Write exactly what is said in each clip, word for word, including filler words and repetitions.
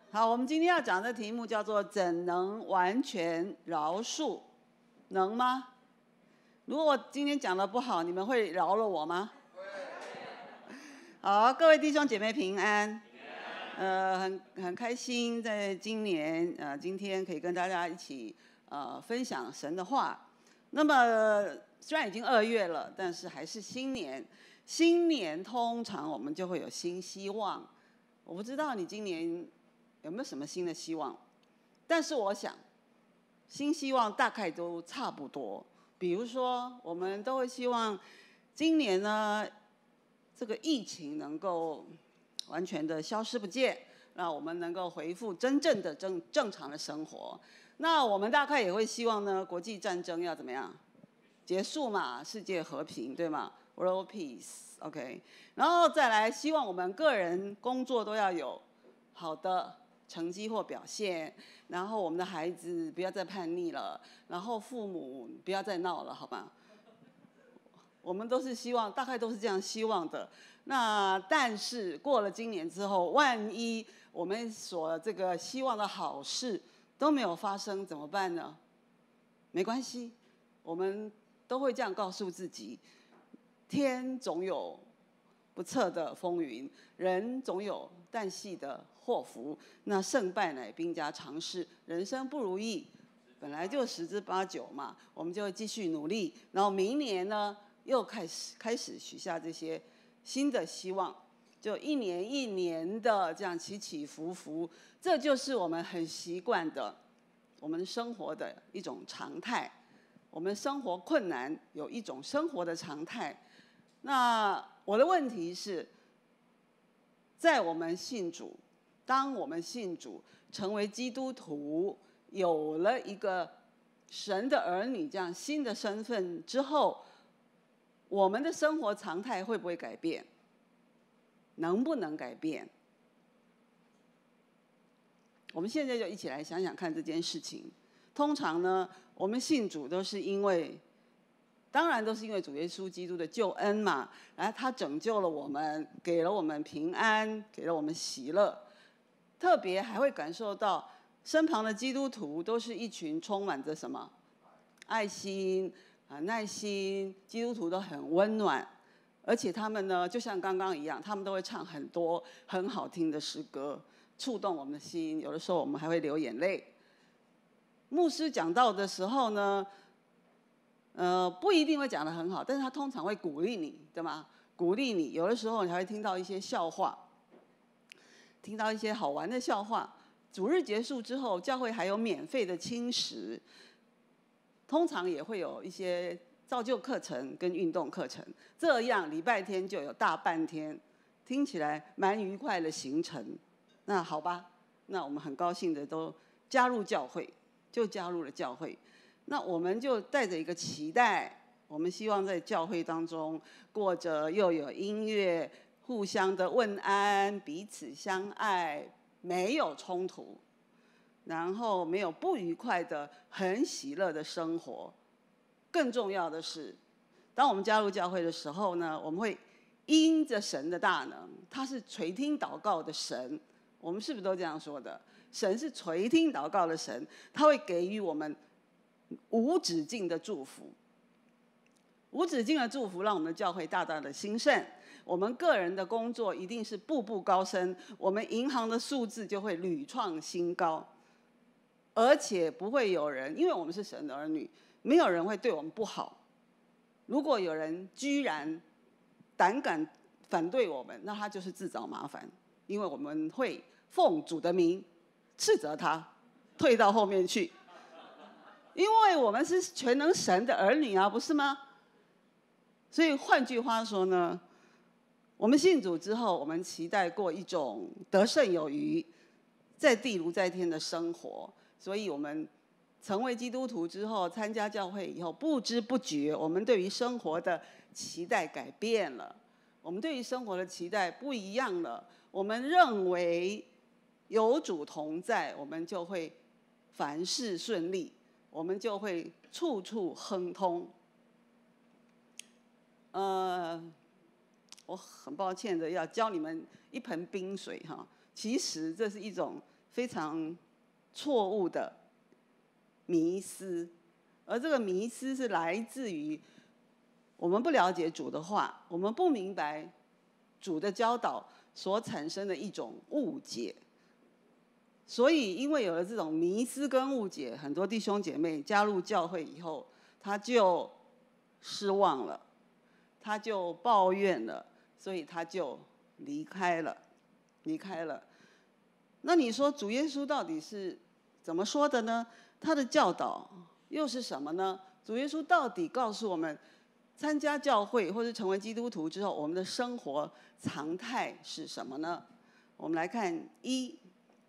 好，我们今天要讲的题目叫做“怎能完全饶恕”，能吗？如果我今天讲的不好，你们会饶了我吗？会。好，各位弟兄姐妹平安。呃，很很开心，在今年呃今天可以跟大家一起呃分享神的话。那么虽然已经二月了，但是还是新年。新年通常我们就会有新希望。我不知道你今年有没有什么新的希望，但是我想，新希望大概都差不多。比如说，我们都会希望今年呢，这个疫情能够完全的消失不见，那我们能够恢复真正的正正常的生活。那我们大概也会希望呢，国际战争要怎么样结束嘛，世界和平，对吗 ？World peace，OK， 然后再来，希望我们个人工作都要有好的成绩或表现，然后我们的孩子不要再叛逆了，然后父母不要再闹了，好吧？我们都是希望，大概都是这样希望的。那但是过了今年之后，万一我们所这个希望的好事都没有发生，怎么办呢？没关系，我们都会这样告诉自己：天总有不测的风云，人总有旦夕的祸福。那胜败乃兵家常事，人生不如意，本来就十之八九嘛。我们就继续努力，然后明年呢，又开始开始许下这些新的希望，就一年一年的这样起起伏伏，这就是我们很习惯的，我们生活的一种常态。我们生活困难有一种生活的常态。那我的问题是，在我们信主，当我们信主成为基督徒，有了一个神的儿女这样新的身份之后，我们的生活常态会不会改变？能不能改变？我们现在就一起来想想看这件事情。通常呢，我们信主都是因为，当然都是因为主耶稣基督的救恩嘛，然后他拯救了我们，给了我们平安，给了我们喜乐。特别还会感受到身旁的基督徒都是一群充满着什么爱心啊、耐心，基督徒都很温暖，而且他们呢，就像刚刚一样，他们都会唱很多很好听的诗歌，触动我们的心。有的时候我们还会流眼泪。牧师讲道的时候呢，呃，不一定会讲得很好，但是他通常会鼓励你，对吗？鼓励你。有的时候你还会听到一些笑话，听到一些好玩的笑话。主日结束之后，教会还有免费的轻食，通常也会有一些造就课程跟运动课程，这样礼拜天就有大半天，听起来蛮愉快的行程。那好吧，那我们很高兴的都加入教会。就加入了教会，那我们就带着一个期待，我们希望在教会当中过着又有音乐、互相的问安、彼此相爱，没有冲突，然后没有不愉快的、很喜乐的生活。更重要的是，当我们加入教会的时候呢，我们会因着神的大能，他是垂听祷告的神，我们是不是都这样说的？神是垂听祷告的神，他会给予我们无止境的祝福。无止境的祝福让我们的教会大大的兴盛，我们个人的工作一定是步步高升，我们银行的数字就会屡创新高，而且不会有人，因为我们是神的儿女，没有人会对我们不好。如果有人居然胆敢反对我们，那他就是自找麻烦，因为我们会奉主的名斥责他，退到后面去，因为我们是全能神的儿女啊，不是吗？所以换句话说呢，我们信主之后，我们期待过一种得胜有余、在地如在天的生活。所以我们成为基督徒之后，参加教会以后，不知不觉，我们对于生活的期待改变了。我们对于生活的期待不一样了。我们认为有主同在，我们就会凡事顺利，我们就会处处亨通。呃，我很抱歉的要教你们一盆冰水哈，其实这是一种非常错误的迷思，而这个迷思是来自于我们不了解主的话，我们不明白主的教导所产生的一种误解。所以因为有了这种迷思跟误解，很多弟兄姐妹加入教会以后，他就失望了，他就抱怨了，所以他就离开了，离开了。那你说主耶稣到底是怎么说的呢？他的教导又是什么呢？主耶稣到底告诉我们，参加教会或是成为基督徒之后，我们的生活常态是什么呢？我们来看一，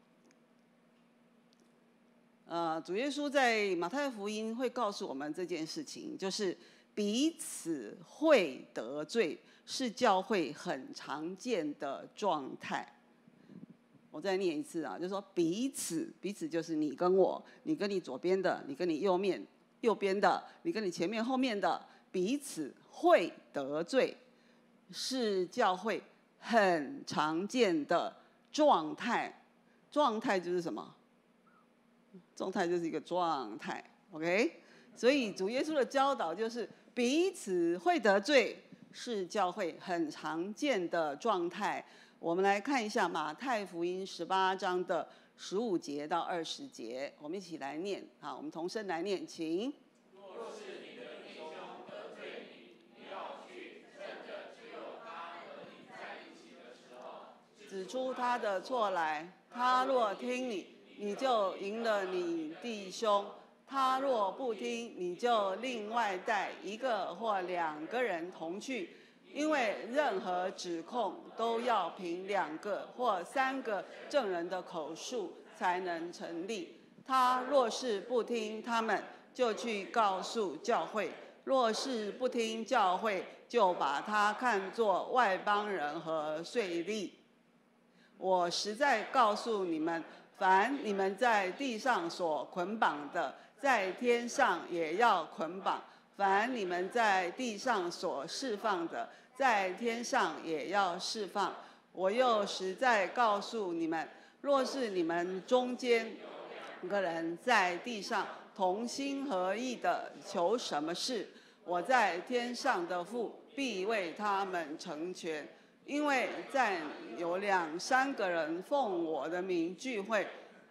呃，主耶稣在马太福音会告诉我们这件事情，就是彼此会得罪是教会很常见的状态。我再念一次啊，就是说彼此，彼此就是你跟我，你跟你左边的，你跟你右面右边的，你跟你前面后面的，彼此会得罪，是教会很常见的状态。状态就是什么？状态就是一个状态 ，OK？ 所以主耶稣的教导就是彼此会得罪，是教会很常见的状态。我们来看一下马太福音十八章的十五节到二十节，我们一起来念。好，我们同声来念，请。 若是你的弟兄得罪你，你要去，趁着只有他和你在一起的时候， 指出他的错来。他若听你，你就赢了你弟兄；他若不听，你就另外带一个或两个人同去。因为任何指控都要凭两个或三个证人的口述才能成立。他若是不听他们，就去告诉教会；若是不听教会，就把他看作外邦人和税吏。我实在告诉你们，凡你们在地上所捆绑的，在天上也要捆绑；凡你们在地上所释放的，在天上也要释放。我又实在告诉你们，若是你们中间有个人在地上同心合意的求什么事，我在天上的父必为他们成全。因为在有两三个人奉我的名聚会，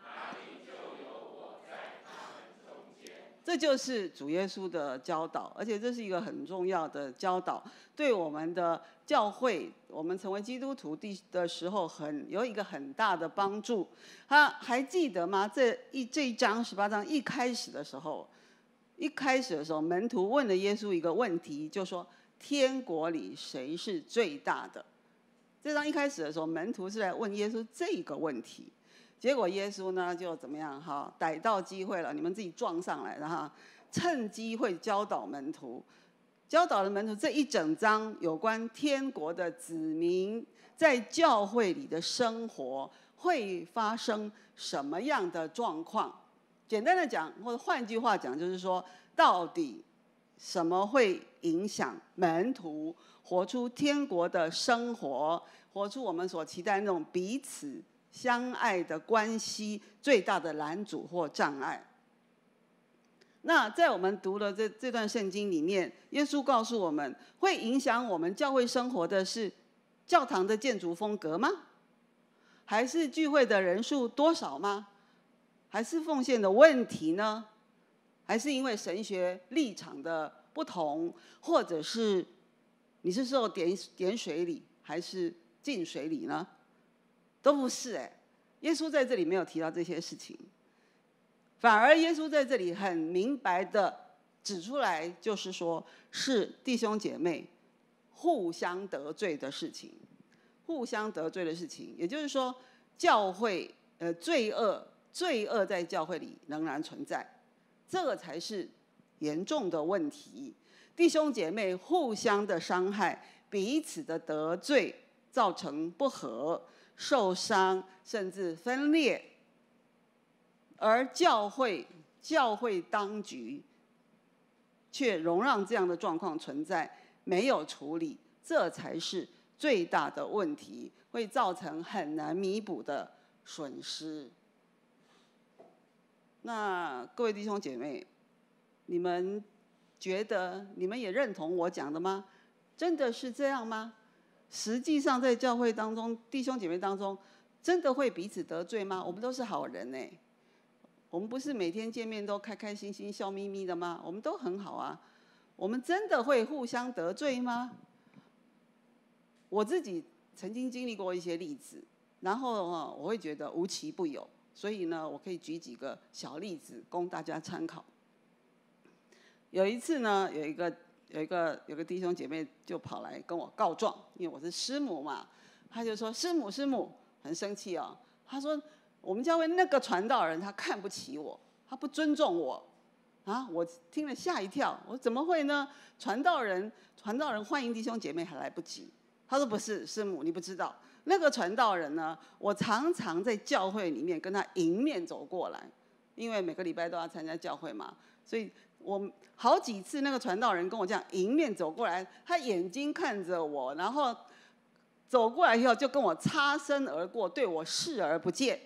这就是主耶稣的教导，而且这是一个很重要的教导，对我们的教会，我们成为基督徒的时候很有一个很大的帮助。他还记得吗？这一这一章十八章一开始的时候，一开始的时候，门徒问了耶稣一个问题，就说天国里谁是最大的？这章一开始的时候，门徒是来问耶稣这个问题。结果耶稣呢就怎么样？哈，逮到机会了，你们自己撞上来，然后趁机会教导门徒，教导了门徒这一整章有关天国的子民在教会里的生活会发生什么样的状况。简单的讲，或者换句话讲，就是说，到底什么会影响门徒活出天国的生活，活出我们所期待那种彼此相爱的关系最大的拦阻或障碍。那在我们读了这这段圣经里面，耶稣告诉我们，会影响我们教会生活的是教堂的建筑风格吗？还是聚会的人数多少吗？还是奉献的问题呢？还是因为神学立场的不同，或者是你是受点点水礼还是浸水礼呢？都不是哎、欸，耶稣在这里没有提到这些事情，反而耶稣在这里很明白的指出来，就是说是弟兄姐妹互相得罪的事情，互相得罪的事情，也就是说，教会呃罪恶罪恶在教会里仍然存在，这个才是严重的问题。弟兄姐妹互相的伤害，彼此的得罪，造成不和、受伤，甚至分裂。而教会、教会当局却容让这样的状况存在，没有处理，这才是最大的问题，会造成很难弥补的损失。 那各位弟兄姐妹，你们觉得你们也认同我讲的吗？真的是这样吗？实际上在教会当中，弟兄姐妹当中，真的会彼此得罪吗？我们都是好人哎，我们不是每天见面都开开心心、笑眯眯的吗？我们都很好啊。我们真的会互相得罪吗？我自己曾经经历过一些例子，然后呢，我会觉得无奇不有。所以呢，我可以举几个小例子供大家参考。有一次呢，有一个有一个有个弟兄姐妹就跑来跟我告状，因为我是师母嘛，他就说师母师母很生气哦，他说我们教会那个传道人他看不起我，他不尊重我啊！我听了吓一跳，我说怎么会呢？传道人传道人欢迎弟兄姐妹还来不及。他说不是师母，你不知道。那个传道人呢，我常常在教会里面跟他迎面走过来，因为每个礼拜都要参加教会嘛，所以我好几次那个传道人跟我这样迎面走过来，他眼睛看着我，然后走过来以后就跟我擦身而过，对我视而不见。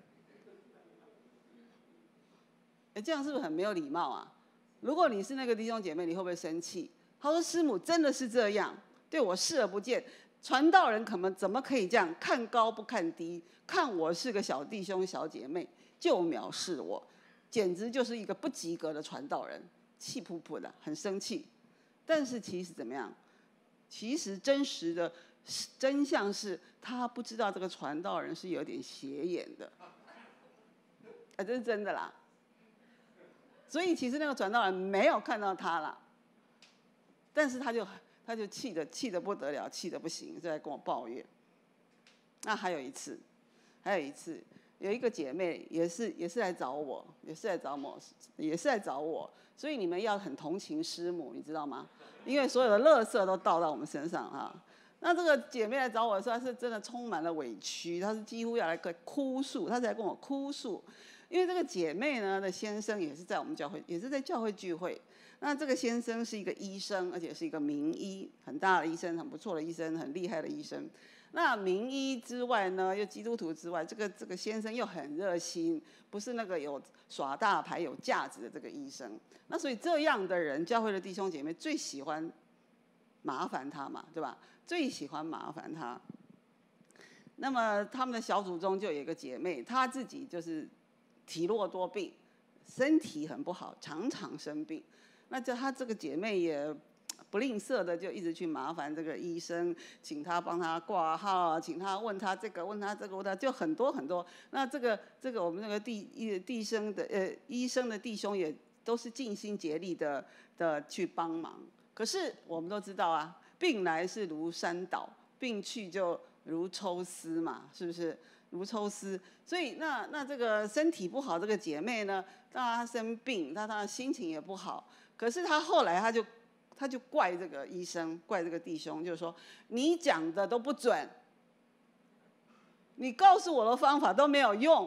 哎，这样是不是很没有礼貌啊？如果你是那个弟兄姐妹，你会不会生气？他说师母真的是这样，对我视而不见。传道人可能怎么可以这样看高不看低，看我是个小弟兄小姐妹就藐视我，简直就是一个不及格的传道人，气噗噗的，很生气。但是其实怎么样？其实真实的真相是他不知道这个传道人是有点斜眼的，啊，这是真的啦。所以其实那个传道人没有看到他啦，但是他就。他就气得气得不得了，气得不行，就在跟我抱怨。那还有一次，还有一次，有一个姐妹也是也是来找我，也是来找我，也是来找我。所以你们要很同情师母，你知道吗？因为所有的垃圾都倒到我们身上啊。那这个姐妹来找我的时候，她是真的充满了委屈，她是几乎要来哭诉，她是来跟我哭诉。因为这个姐妹呢的先生也是在我们教会，也是在教会聚会。那这个先生是一个医生，而且是一个名医，很大的医生，很不错的医生，很厉害的医生。那名医之外呢，又基督徒之外，这个这个先生又很热心，不是那个有耍大牌、有价值的这个医生。那所以这样的人，教会的弟兄姐妹最喜欢麻烦他嘛，对吧？最喜欢麻烦他。那么他们的小组中就有一个姐妹，她自己就是体弱多病，身体很不好，常常生病。那就她这个姐妹也不吝啬的，就一直去麻烦这个医生，请他帮他挂号，请他问他这个，问他这个，问他就很多很多。那这个这个我们那个弟弟兄的呃医生的弟兄也都是尽心竭力的的去帮忙。可是我们都知道啊，病来是如山倒，病去就如抽丝嘛，是不是？如抽丝。所以那那这个身体不好这个姐妹呢，当然她生病，她当然心情也不好。可是她后来她就她就怪这个医生，怪这个弟兄，就是说你讲的都不准，你告诉我的方法都没有用，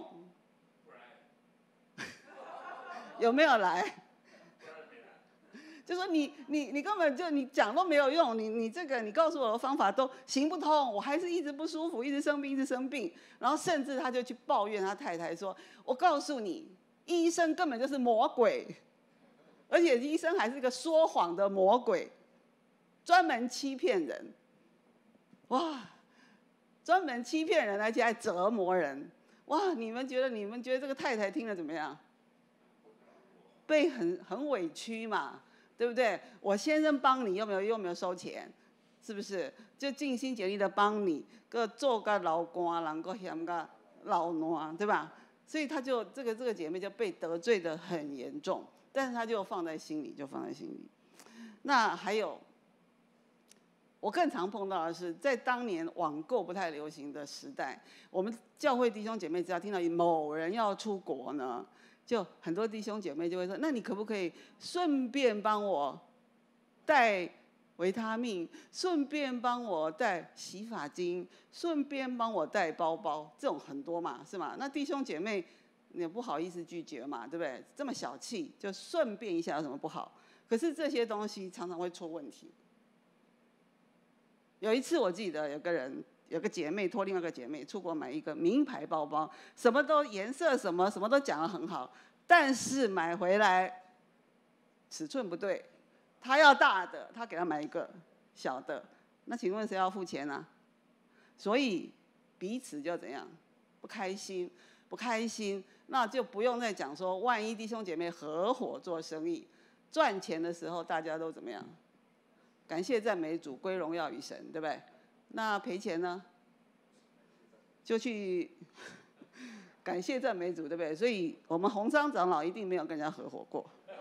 有没有来？就说你你你根本就你讲都没有用，你你这个你告诉我的方法都行不通，我还是一直不舒服，一直生病，一直生病。然后甚至他就去抱怨他太太说：“我告诉你，医生根本就是魔鬼，而且医生还是个说谎的魔鬼，专门欺骗人。哇，专门欺骗人，而且还折磨人。哇，你们觉得你们觉得这个太太听了怎么样？被很很委屈嘛。”对不对？我先生帮你，又没有又没有收钱，是不是？就尽心竭力的帮你，个做个老官，然后嫌个老奴，对吧？所以他就这个这个姐妹就被得罪的很严重，但是他就放在心里，就放在心里。那还有，我更常碰到的是，在当年网购不太流行的时代，我们教会弟兄姐妹只要听到某人要出国呢，就很多弟兄姐妹就会说：“那你可不可以顺便帮我带维他命，顺便帮我带洗发精，顺便帮我带包包？”这种很多嘛，是吗？那弟兄姐妹也不好意思拒绝嘛，对不对？这么小气，就顺便一下有什么不好？可是这些东西常常会出问题。有一次我记得有个人。有个姐妹托另外一个姐妹出国买一个名牌包包，什么都颜色什么什么都讲得很好， 但是买回来尺寸不对，他要大的，他给他买一个小的，那请问谁要付钱啊？所以彼此就怎样不开心，不开心，那就不用再讲说，万一弟兄姐妹合伙做生意，赚钱的时候大家都怎么样？感谢赞美主，归荣耀于神，对不对？那赔钱呢？就去感谢赞美主，对不对？所以我们红章长老一定没有跟人家合伙过。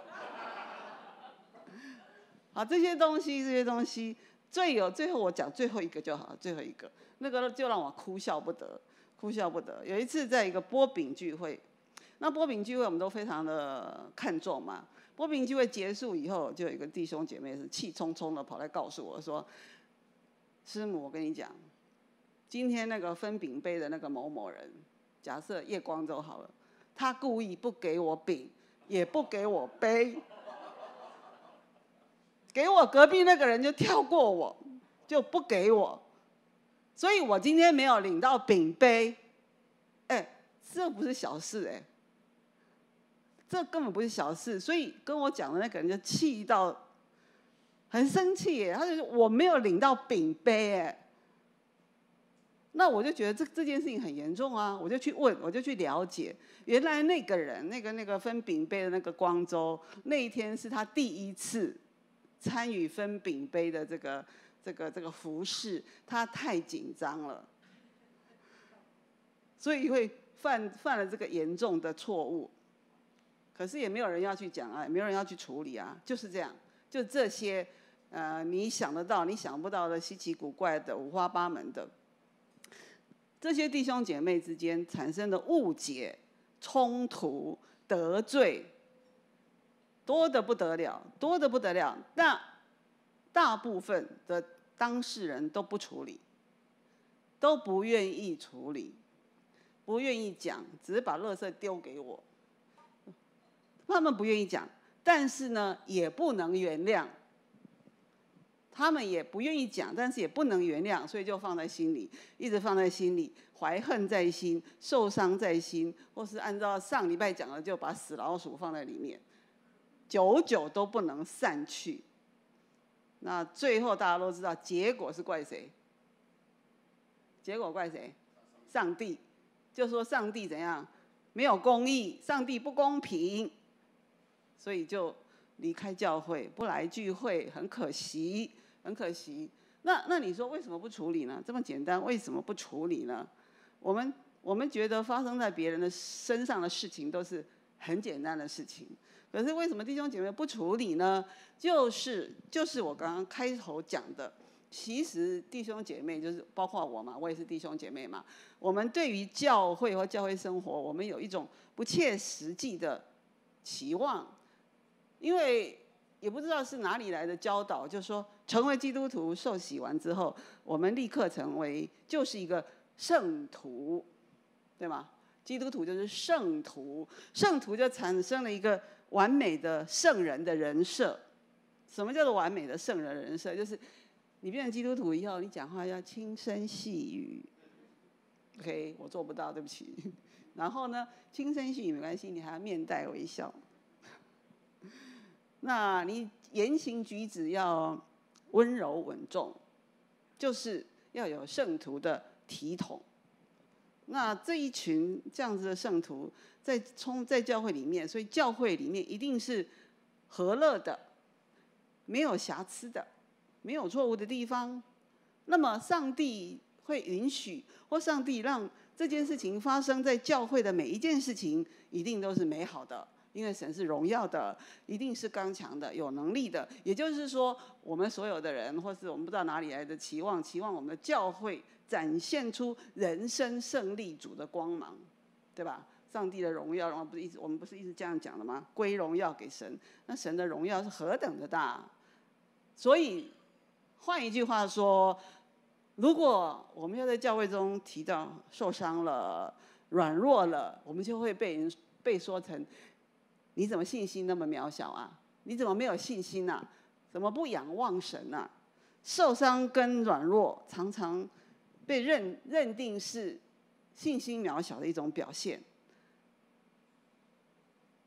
好，这些东西，这些东西最有，最后我讲最后一个就好，最后一个那个就让我哭笑不得，哭笑不得。有一次在一个波饼聚会，那波饼聚会我们都非常的看重嘛。波饼聚会结束以后，就有一个弟兄姐妹是气冲冲的跑来告诉我说：“师母，我跟你讲，今天那个分饼杯的那个某某人，假设叶光州好了，他故意不给我饼，也不给我杯。”给我隔壁那个人就跳过我，就不给我，所以我今天没有领到饼杯。哎，这不是小事哎，这根本不是小事。所以跟我讲的那个人就气到很生气耶，他就说我没有领到饼杯哎。那我就觉得这这件事情很严重啊，我就去问，我就去了解，原来那个人，那个那个分饼杯的那个光州，那一天是他第一次参与分饼杯的这个这个这个服饰，他太紧张了，所以会犯犯了这个严重的错误。可是也没有人要去讲啊，也没有人要去处理啊，就是这样，就这些呃你想得到、你想不到的稀奇古怪的、五花八门的，这些弟兄姐妹之间产生的误解、冲突、得罪。多得不得了，多得不得了。那大部分的当事人都不处理，都不愿意处理，不愿意讲，只是把垃圾丢给我。他们不愿意讲，但是呢，也不能原谅。他们也不愿意讲，但是也不能原谅，所以就放在心里，一直放在心里，怀恨在心，受伤在心，或是按照上礼拜讲的，就把死老鼠放在里面。久久都不能散去，那最后大家都知道，结果是怪谁？结果怪谁？上帝，就说上帝怎样没有公义，上帝不公平，所以就离开教会，不来聚会，很可惜，很可惜。那那你说为什么不处理呢？这么简单，为什么不处理呢？我们我们觉得发生在别人的身上的事情都是很简单的事情。可是为什么弟兄姐妹不处理呢？就是就是我刚刚开头讲的，其实弟兄姐妹就是包括我嘛，我也是弟兄姐妹嘛。我们对于教会或教会生活，我们有一种不切实际的期望，因为也不知道是哪里来的教导，就是说成为基督徒受洗完之后，我们立刻成为就是一个圣徒，对吗？基督徒就是圣徒，圣徒就产生了一个完美的圣人的人设。什么叫做完美的圣人人设？就是你变成基督徒以后，你讲话要轻声细语。OK， 我做不到，对不起。然后呢，轻声细语没关系，你还要面带微笑。那你言行举止要温柔稳重，就是要有圣徒的体统。那这一群这样子的圣徒在冲在教会里面，所以教会里面一定是和乐的，没有瑕疵的，没有错误的地方。那么上帝会允许，或上帝让这件事情发生在教会的每一件事情，一定都是美好的，因为神是荣耀的，一定是刚强的，有能力的。也就是说，我们所有的人，或是我们不知道哪里来的期望，期望我们的教会展现出人生胜利主的光芒，对吧？上帝的荣耀，然后不是一直我们不是一直这样讲的吗？归荣耀给神，那神的荣耀是何等的大！所以换一句话说，如果我们要在教会中提到受伤了、软弱了，我们就会被人被说成你怎么信心那么渺小啊？你怎么没有信心啊？怎么不仰望神啊？受伤跟软弱常常被认认定是信心渺小的一种表现。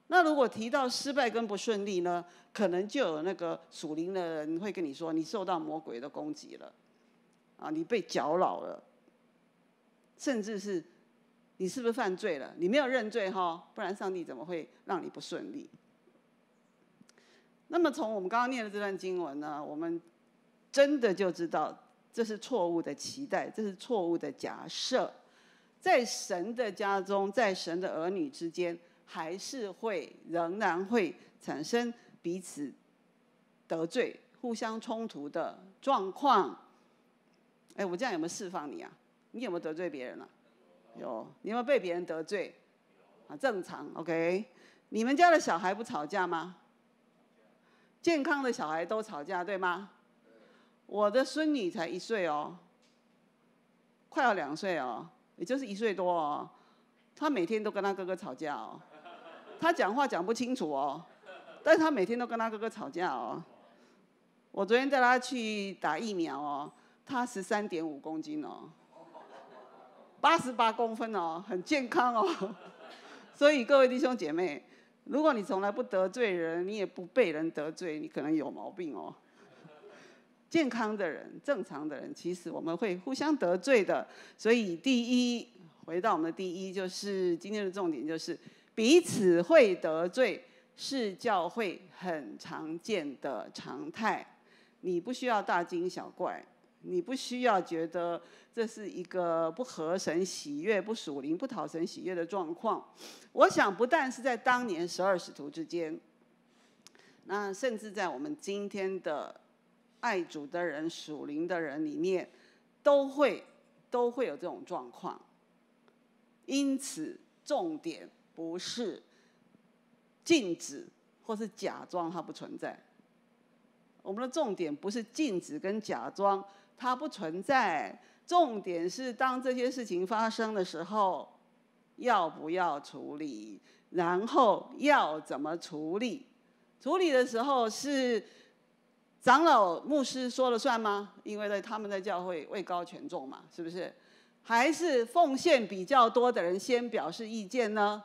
那如果提到失败跟不顺利呢，可能就有那个属灵的人会跟你说，你受到魔鬼的攻击了，啊，你被搅扰了，甚至是你是不是犯罪了？你没有认罪哈，不然上帝怎么会让你不顺利？那么从我们刚刚念的这段经文呢，我们真的就知道这是错误的期待，这是错误的假设。在神的家中，在神的儿女之间，还是会仍然会产生彼此得罪、互相冲突的状况。哎，我这样有没有释放你啊？你有没有得罪别人啊？有。你有没有被别人得罪？啊，正常 ，OK。你们家的小孩不吵架吗？健康的小孩都吵架，对吗？我的孙女才一岁哦，快要两岁哦，也就是一岁多哦。她每天都跟她哥哥吵架哦，她讲话讲不清楚哦，但是她每天都跟她哥哥吵架哦。我昨天带她去打疫苗哦，她十三点五公斤哦，八十八公分哦，很健康哦。所以各位弟兄姐妹，如果你从来不得罪人，你也不被人得罪，你可能有毛病哦。健康的人、正常的人，其实我们会互相得罪的。所以第一，回到我们的第一，就是今天的重点，就是彼此会得罪，是教会很常见的常态。你不需要大惊小怪，你不需要觉得这是一个不合神喜悦、不属灵、不讨神喜悦的状况。我想，不但是在当年十二使徒之间，那甚至在我们今天的爱主的人、属灵的人里面，都会都会有这种状况。因此，重点不是禁止或是假装它不存在。我们的重点不是禁止跟假装它不存在，重点是当这些事情发生的时候，要不要处理，然后要怎么处理。处理的时候是长老牧师说了算吗？因为在他们在教会位高权重嘛，是不是？还是奉献比较多的人先表示意见呢？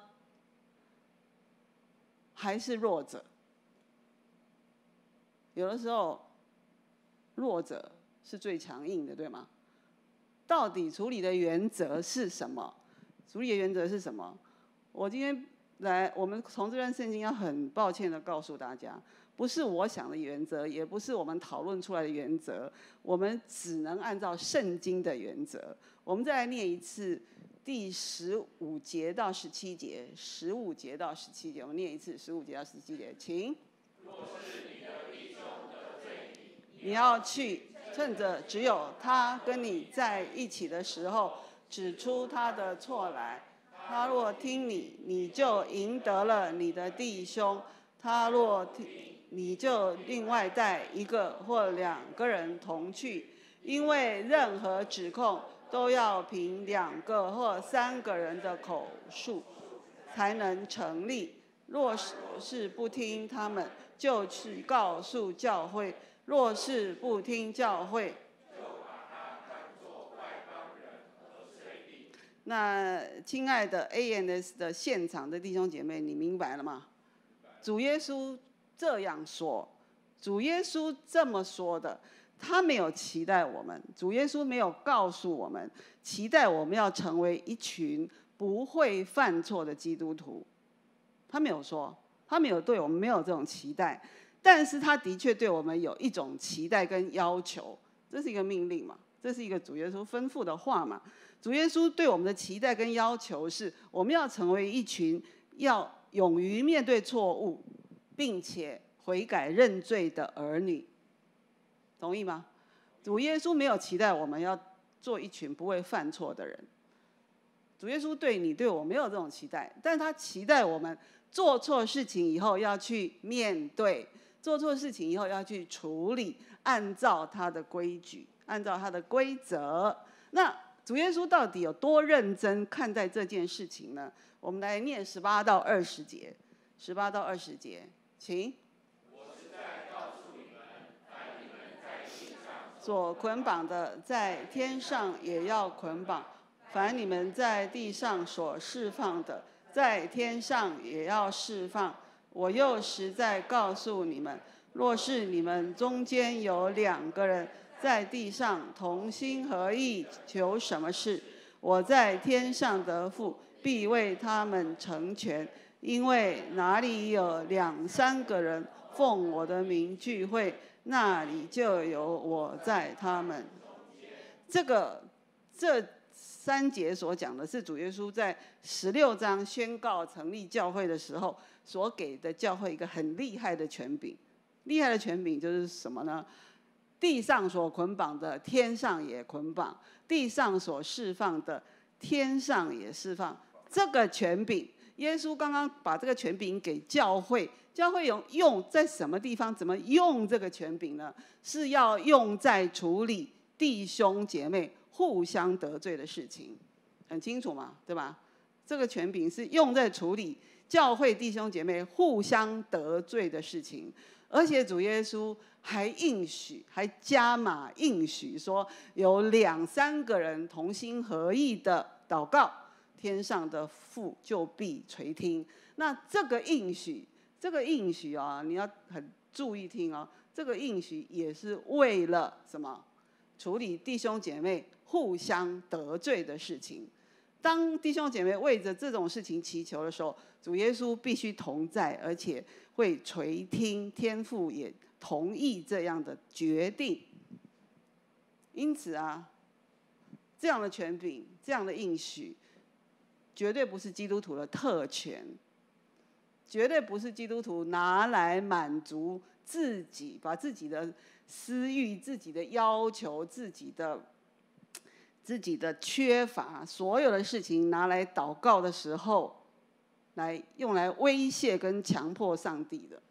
还是弱者？有的时候弱者是最强硬的，对吗？到底处理的原则是什么？处理的原则是什么？我今天来，我们从这段圣经要很抱歉的告诉大家，不是我想的原则，也不是我们讨论出来的原则，我们只能按照圣经的原则。我们再来念一次第十五节到十七节，十五节到十七节，我们念一次十五节到十七节，请。 若是你的弟兄得罪你， 你要去，趁着只有他跟你在一起的时候，指出他的错来。他若听你，你就赢得了你的弟兄；他若听，你就另外带一个或两个人同去，因为任何指控都要凭两个或三个人的口述才能成立。若是不听他们，就去告诉教会；若是不听教会，那亲爱的 A N S 的现场的弟兄姐妹，你明白了吗？主耶稣这样说，主耶稣这么说的，他没有期待我们，主耶稣没有告诉我们，期待我们要成为一群不会犯错的基督徒。他没有说，他没有对我们没有这种期待，但是他的确对我们有一种期待跟要求，这是一个命令嘛，这是一个主耶稣吩咐的话嘛。主耶稣对我们的期待跟要求是，我们要成为一群要勇于面对错误，并且悔改认罪的儿女，同意吗？主耶稣没有期待我们要做一群不会犯错的人。主耶稣对你对我没有这种期待，但是他期待我们做错事情以后要去面对，做错事情以后要去处理，按照他的规矩，按照他的规则。那主耶稣到底有多认真看待这件事情呢？我们来念十八到二十节，十八到二十节，请。 我实在告诉你们，凡你们在地上所捆绑的，在天上也要捆绑；凡你们在地上所释放的， 在天上也要释放。我又实在告诉你们，若是你们中间有两个人在地上同心合意求什么事，我在天上的父必为他们成全。因为哪里有两三个人奉我的名聚会，那里就有我在他们。这个这三节所讲的是主耶稣在十六章宣告成立教会的时候所给的教会一个很厉害的权柄。厉害的权柄就是什么呢？地上所捆绑的，天上也捆绑；地上所释放的，天上也释放。这个权柄，耶稣刚刚把这个权柄给教会，教会用用在什么地方？怎么用这个权柄呢？是要用在处理弟兄姐妹互相得罪的事情，很清楚嘛，对吧？这个权柄是用在处理教会弟兄姐妹互相得罪的事情，而且主耶稣还应许，还加码应许说，有两三个人同心合意的祷告，天上的父就必垂听。那这个应许，这个应许啊，你要很注意听哦。这个应许也是为了什么？处理弟兄姐妹互相得罪的事情。当弟兄姐妹为着这种事情祈求的时候，主耶稣必须同在，而且会垂听，天父也同意这样的决定。因此啊，这样的权柄，这样的应许，绝对不是基督徒的特权，绝对不是基督徒拿来满足自己，把自己的私欲、自己的要求、自己的自己的缺乏，所有的事情拿来祷告的时候，来用来威胁跟强迫上帝的。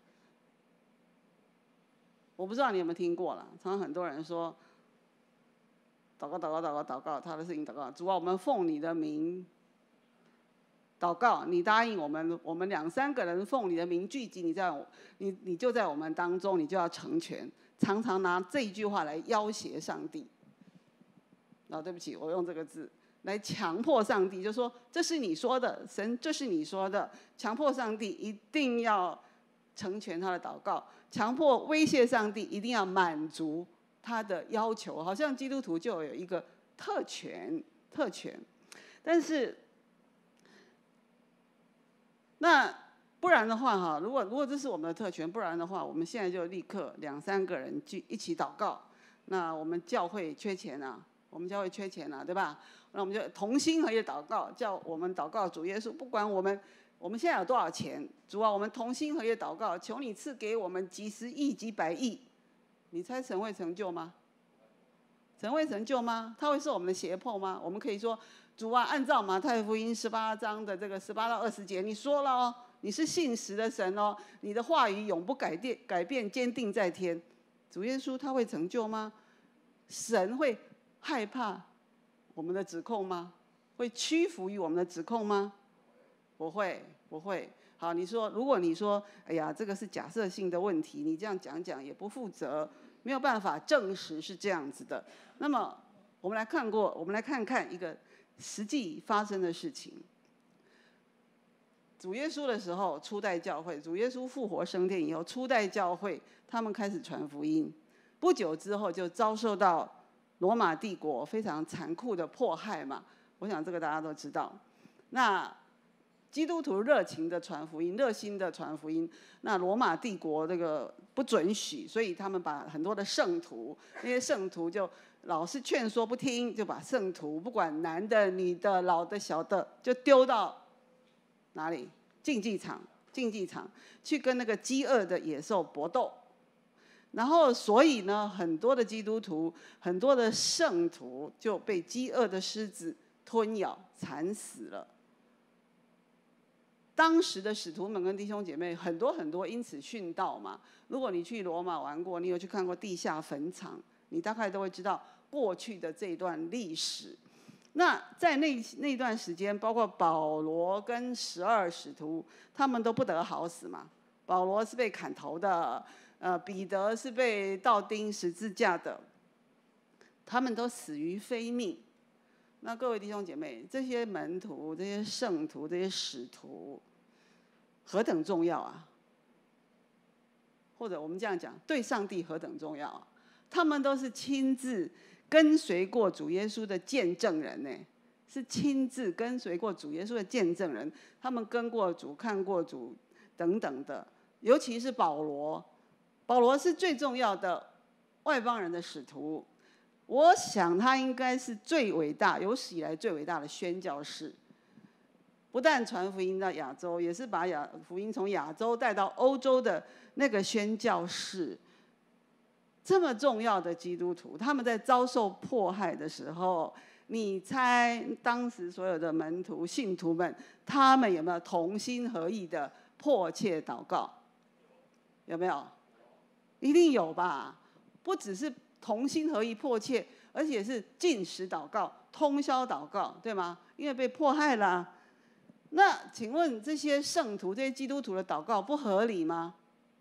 我不知道你有没有听过啦，常常很多人说，祷告、祷告、祷告、祷告，他的事情祷告，主啊，我们奉你的名祷告，你答应我们，我们两三个人奉你的名聚集，你在你你就在我们当中，你就要成全。常常拿这一句话来要挟上帝。啊，对不起，我用这个字来强迫上帝，就说这是你说的，神，这是你说的，强迫上帝一定要成全他的祷告，强迫威胁上帝一定要满足他的要求，好像基督徒就有一个特权，特权。但是，那不然的话哈，如果如果这是我们的特权，不然的话，我们现在就立刻两三个人聚一起祷告。那我们教会缺钱啊。我们教会缺钱了，对吧？那我们就同心合意祷告，叫我们祷告主耶稣，不管我们我们现在有多少钱，主啊，我们同心合意祷告，求你赐给我们几十亿、几百亿。你猜神会成就吗？神会成就吗？他会是我们的胁迫吗？我们可以说，主啊，按照马太福音十八章的这个十八到二十节，你说了哦，你是信实的神哦，你的话语永不改变，改变坚定在天。主耶稣他会成就吗？神会害怕我们的指控吗？会屈服于我们的指控吗？不会，不会。好，你说，如果你说，哎呀，这个是假设性的问题，你这样讲讲也不负责，没有办法证实是这样子的。那么，我们来看过，我们来看看一个实际发生的事情。主耶稣的时候，初代教会，主耶稣复活升天以后，初代教会他们开始传福音，不久之后就遭受到罗马帝国非常残酷的迫害嘛，我想这个大家都知道。那基督徒热情的传福音，热心的传福音，那罗马帝国这个不准许，所以他们把很多的圣徒，那些圣徒就老是劝说不听，就把圣徒不管男的、女的、老的、小的，就丢到哪里？竞技场，竞技场去跟那个饥饿的野兽搏斗。然后，所以呢，很多的基督徒、很多的圣徒就被饥饿的狮子吞咬、惨死了。当时的使徒们跟弟兄姐妹很多很多因此殉道嘛。如果你去罗马玩过，你有去看过地下坟场，你大概都会知道过去的这一段历史。那在那那段时间，包括保罗跟十二使徒，他们都不得好死嘛。保罗是被砍头的。呃，彼得是被倒钉十字架的，他们都死于非命。 那各位弟兄姐妹，这些门徒、这些圣徒、这些使徒，何等重要啊！或者我们这样讲，对上帝何等重要啊！他们都是亲自跟随过主耶稣的见证人呢，是亲自跟随过主耶稣的见证人。他们跟过主、看过主等等的，尤其是保罗，保罗是最重要的外邦人的使徒。我想他应该是最伟大、有史以来最伟大的宣教士。不但传福音到亚洲，也是把亚福音从亚洲带到欧洲的那个宣教士。这么重要的基督徒，他们在遭受迫害的时候，你猜当时所有的门徒、信徒们，他们有没有同心合意的迫切祷告？有没有？一定有吧？不只是同心合意迫切，而且是禁食祷告、通宵祷告，对吗？因为被迫害了。那请问这些圣徒、这些基督徒的祷告不合理吗？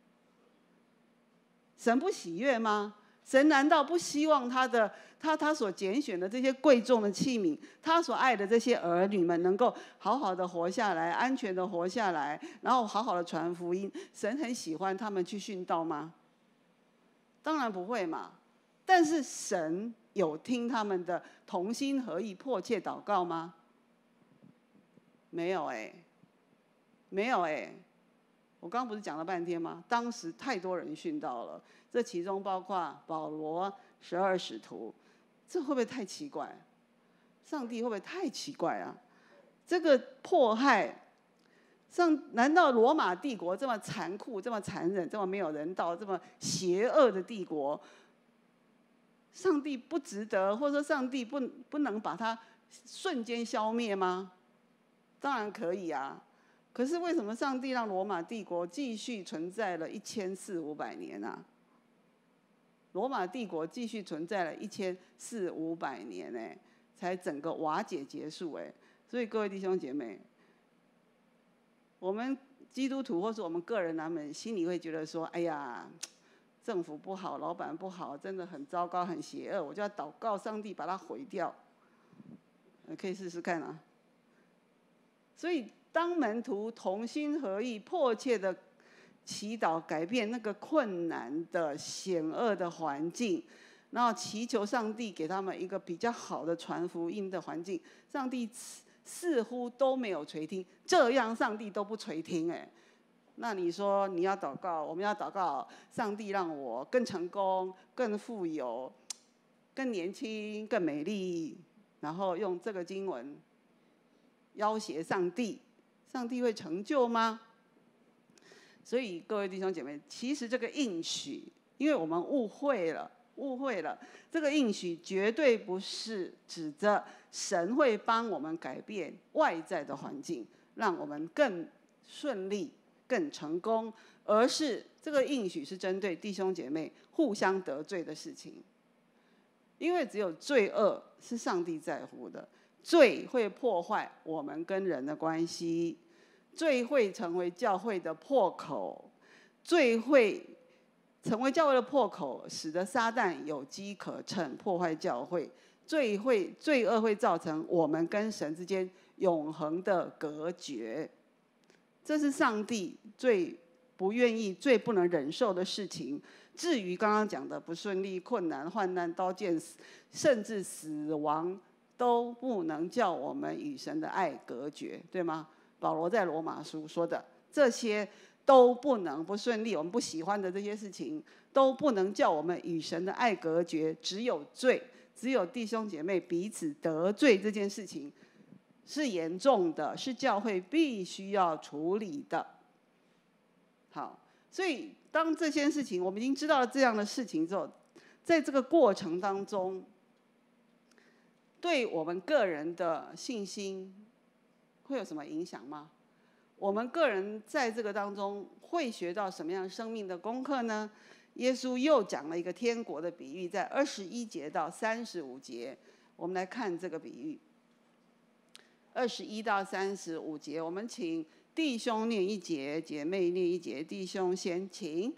神不喜悦吗？神难道不希望他的他他所拣选的这些贵重的器皿，他所爱的这些儿女们能够好好的活下来，安全的活下来，然后好好的传福音？神很喜欢他们去殉道吗？当然不会嘛。但是神有听他们的同心合意迫切祷告吗？没有哎、欸，没有哎、欸。我刚刚不是讲了半天吗？当时太多人殉道了，这其中包括保罗、十二使徒，这会不会太奇怪？上帝会不会太奇怪啊？这个迫害，上难道罗马帝国这么残酷、这么残忍、这么没有人道、这么邪恶的帝国，上帝不值得，或者说上帝不不能把它瞬间消灭吗？当然可以啊。可是为什么上帝让罗马帝国继续存在了一千四五百年啊？罗马帝国继续存在了一千四五百年哎，才整个瓦解结束哎。所以各位弟兄姐妹，我们基督徒或是我们个人，他们心里会觉得说：哎呀，政府不好，老板不好，真的很糟糕，很邪恶，我就要祷告上帝把它毁掉。可以试试看啊。所以。当门徒同心合意、迫切的祈祷，改变那个困难的、险恶的环境，然后祈求上帝给他们一个比较好的传福音的环境，上帝似乎都没有垂听。这样上帝都不垂听，哎，那你说你要祷告，我们要祷告，上帝让我更成功、更富有、更年轻、更美丽，然后用这个经文要挟上帝。上帝会成就吗？所以各位弟兄姐妹，其实这个应许，因为我们误会了，误会了，这个应许绝对不是指着神会帮我们改变外在的环境，让我们更顺利、更成功，而是这个应许是针对弟兄姐妹互相得罪的事情。因为只有罪恶是上帝在乎的。罪会破坏我们跟人的关系，罪会成为教会的破口，罪会成为教会的破口，使得撒旦有机可乘，破坏教会。罪会罪恶会造成我们跟神之间永恒的隔绝，这是上帝最不愿意、最不能忍受的事情。至于刚刚讲的不顺利、困难、患难、刀剑，甚至死亡，都不能叫我们与神的爱隔绝，对吗？保罗在罗马书说的，这些都不能不顺利，我们不喜欢的这些事情，都不能叫我们与神的爱隔绝。只有罪，只有弟兄姐妹彼此得罪这件事情是严重的，是教会必须要处理的。好，所以当这件事情我们已经知道了这样的事情之后，在这个过程当中，对我们个人的信心会有什么影响吗？我们个人在这个当中会学到什么样生命的功课呢？耶稣又讲了一个天国的比喻，在二十一节到三十五节，我们来看这个比喻。二十一到三十五节，我们请弟兄念一节，姐妹念一节。弟兄先，请。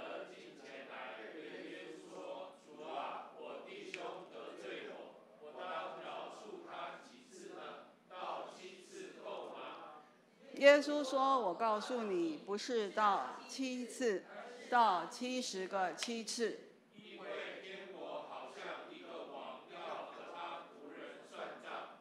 我耶稣说：“我告诉你，不是到七次，到七十个七次。” 因为天国好像一个王要和他仆人算账。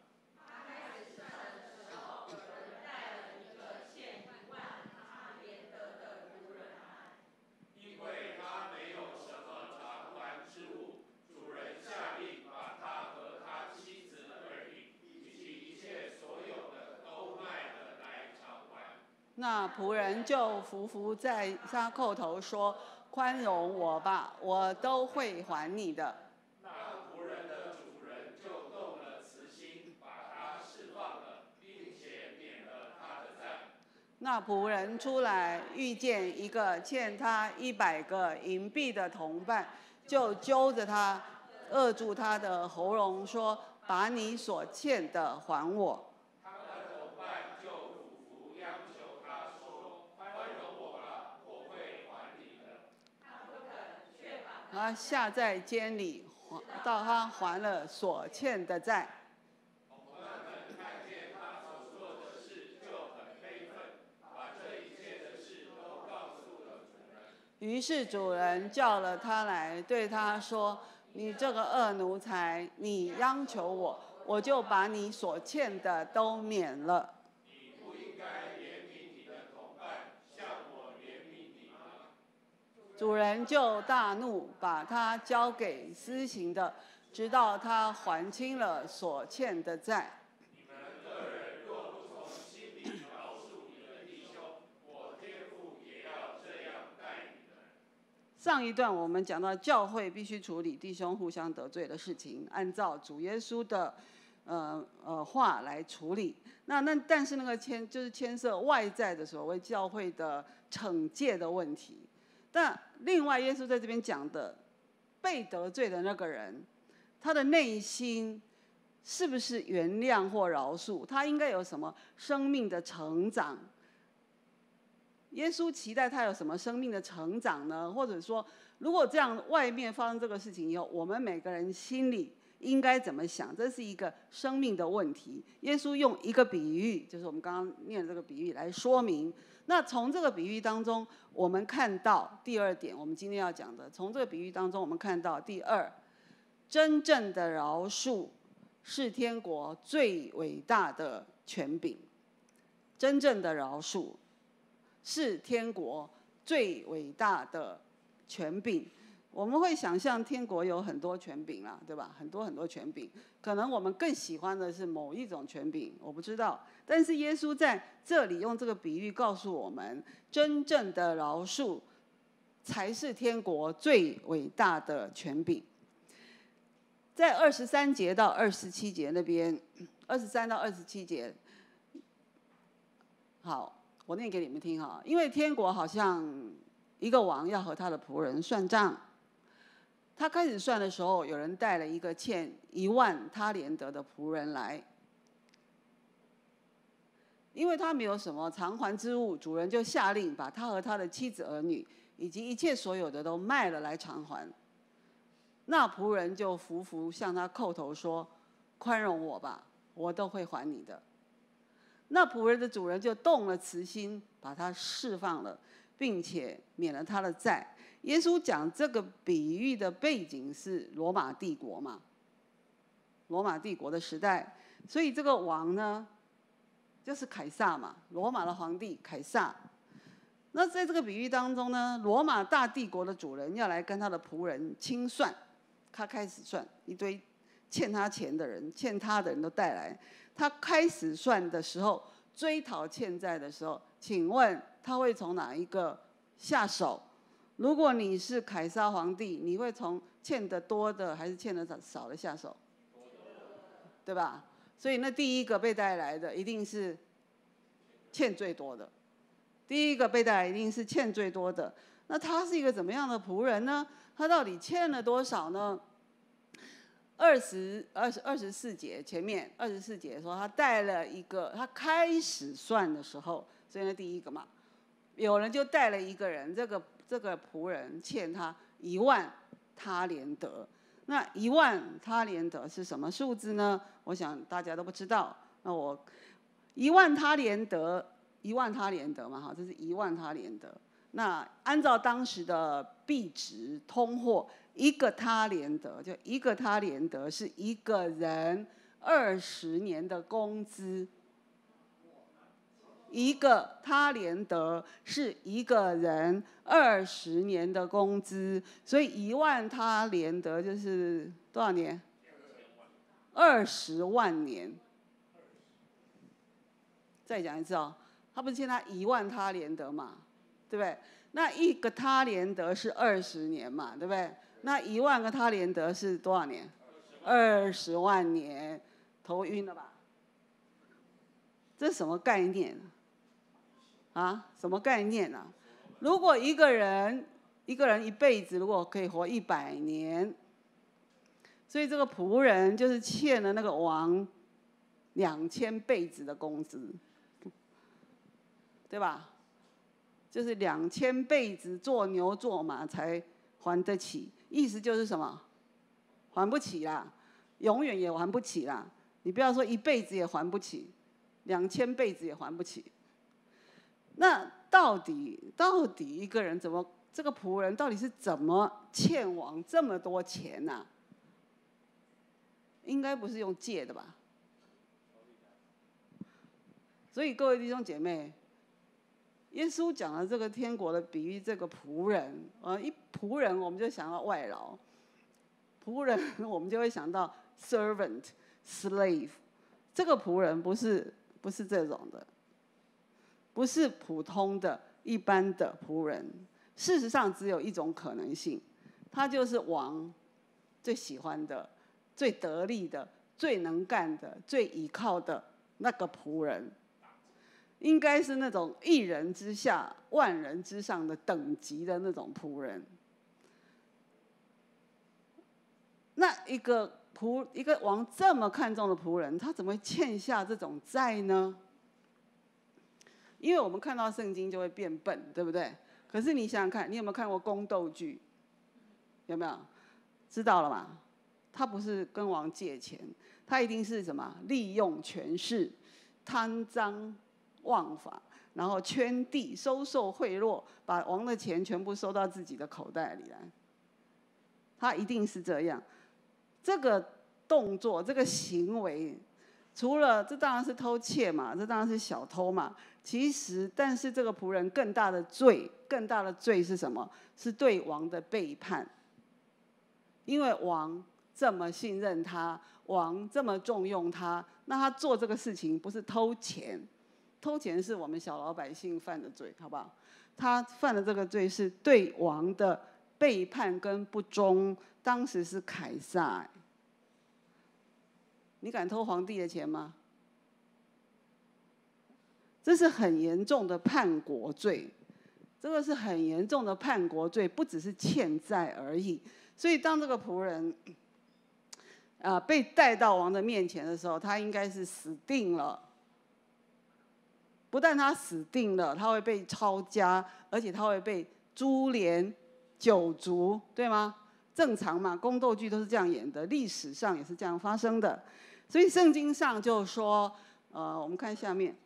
因为他没有什么偿还之物，主人下令把他和他妻子儿女以及一切所有的都卖了来偿还。 那仆人就伏伏在他叩头说：“宽容我吧，我都会还你的。” 那仆人的主人就动了慈心，把他释放了，并且免了他的债。 那仆人出来，遇见一个欠他一百个银币的同伴，就揪着他，扼住他的喉咙，说：“把你所欠的还我。” 他的同伴就俯伏央求他说：“宽容我吧，我会还你的。” 他下在监里，到他还了所欠的债。 同伴们看见他所做的事，就很悲愤，把这一切的事都告诉了主人。 于是主人叫了他来，对他说：“你这个恶奴才，你央求我，我就把你所欠的都免了。 你不应该怜悯你的同伴，像我怜悯你吗？” 主人就大怒，把他交给施行的，直到他还清了所欠的债。 你们个人若不从心里饶恕你的弟兄，我天父也要这样待你们。 上一段我们讲到教会必须处理弟兄互相得罪的事情，按照主耶稣的呃呃话来处理。那那但是那个牵就是牵涉外在的所谓教会的惩戒的问题。但另外耶稣在这边讲的被得罪的那个人，他的内心是不是原谅或饶恕？他应该有什么生命的成长？耶稣期待他有什么生命的成长呢？或者说，如果这样外面发生这个事情以后，我们每个人心里应该怎么想？这是一个生命的问题。耶稣用一个比喻，就是我们刚刚念的这个比喻来说明。那从这个比喻当中，我们看到第二点，我们今天要讲的，从这个比喻当中，我们看到第二，真正的饶恕是天国最伟大的权柄。真正的饶恕是天国最伟大的权柄。我们会想象天国有很多权柄啦，对吧？很多很多权柄，可能我们更喜欢的是某一种权柄，我不知道。但是耶稣在这里用这个比喻告诉我们，真正的饶恕才是天国最伟大的权柄。在二十三节到二十七节那边，二十三到二十七节，好，我念给你们听哈。因为天国好像一个王要和他的仆人算账。他开始算的时候，有人带了一个欠一万他连得的仆人来，因为他没有什么偿还之物，主人就下令把他和他的妻子儿女以及一切所有的都卖了来偿还。那仆人就伏伏向他叩头说：“宽容我吧，我都会还你的。”那仆人的主人就动了慈心，把他释放了，并且免了他的债。耶稣讲这个比喻的背景是罗马帝国嘛，罗马帝国的时代，所以这个王呢，就是凯撒嘛，罗马的皇帝凯撒。那在这个比喻当中呢，罗马大帝国的主人要来跟他的仆人清算，他开始算一堆欠他钱的人，欠他的人都带来。他开始算的时候，追讨欠债的时候，请问他会从哪一个下手？如果你是凯撒皇帝，你会从欠的多的还是欠的少的下手？对吧？所以那第一个被带来的一定是欠最多的，第一个被带来一定是欠最多的。那他是一个怎么样的仆人呢？他到底欠了多少呢？二十二十二十四节前面二十四节说他带了一个，他开始算的时候，所以那第一个嘛，有人就带了一个人，这个这个仆人欠他一万他连得。那一万他连得是什么数字呢？我想大家都不知道。那我一万他连得一万他连得嘛，哈，这是一万他连得。那按照当时的币值通货，一个他连得，就一个他连得是一个人二十年的工资。一个他连得是一个人二十年的工资，所以一万他连得就是多少年？二十万年。再讲一次哦，他不是欠他一万他连得嘛，对不对？那一个他连得是二十年嘛，对不对？那一万个他连得是多少年？二十万年，头晕了吧？这是什么概念？啊，什么概念啊？如果一个人一个人一辈子如果可以活一百年，所以这个仆人就是欠了那个王两千辈子的工资，对吧？就是两千辈子做牛做马才还得起，意思就是什么？还不起啦，永远也还不起啦。你不要说一辈子也还不起，两千辈子也还不起。那到底到底一个人怎么，这个仆人到底是怎么欠王这么多钱呢、啊？应该不是用借的吧？所以各位弟兄姐妹，耶稣讲了这个天国的比喻，这个仆人，呃，一仆人我们就想到外劳，仆人我们就会想到 servant、slave， 这个仆人不是不是这种的。不是普通的一般的仆人，事实上只有一种可能性，他就是王最喜欢的、最得力的、最能干的、最倚靠的那个仆人，应该是那种一人之下、万人之上的等级的那种仆人。那一个仆一个王这么看重的仆人，他怎么会欠下这种债呢？因为我们看到圣经就会变笨，对不对？可是你想想看，你有没有看过宫斗剧？有没有？知道了吗？他不是跟王借钱，他一定是什么？利用权势，贪赃枉法，然后圈地、收受贿赂，把王的钱全部收到自己的口袋里来。他一定是这样。这个动作，这个行为。除了这当然是偷窃嘛，这当然是小偷嘛。其实，但是这个仆人更大的罪，更大的罪是什么？是对王的背叛。因为王这么信任他，王这么重用他，那他做这个事情不是偷钱，偷钱是我们小老百姓犯的罪，好不好？他犯的这个罪是对王的背叛跟不忠。当时是凯撒。你敢偷皇帝的钱吗？这是很严重的叛国罪，这个是很严重的叛国罪，不只是欠债而已。所以当这个仆人啊、呃、被带到王的面前的时候，他应该是死定了。不但他死定了，他会被抄家，而且他会被株连九族，对吗？正常嘛，宫斗剧都是这样演的，历史上也是这样发生的。所以圣经上就说，呃，我们看下面，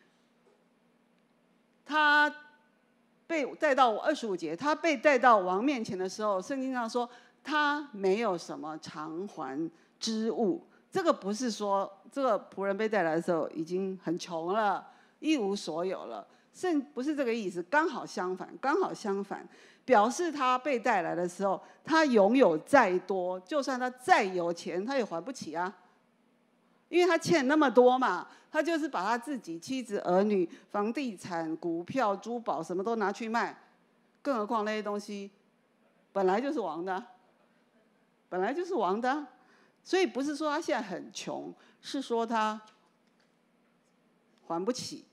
他被带到二十五节，他被带到王面前的时候，圣经上说他没有什么偿还之物。这个不是说这个仆人被带来的时候已经很穷了，一无所有了，圣不是这个意思，刚好相反，刚好相反，表示他被带来的时候，他拥有再多，就算他再有钱，他也还不起啊。因为他欠那么多嘛，他就是把他自己妻子儿女、房地产、股票、珠宝什么都拿去卖，更何况那些东西本来就是王的，本来就是王的，所以不是说他现在很穷，是说他还不起。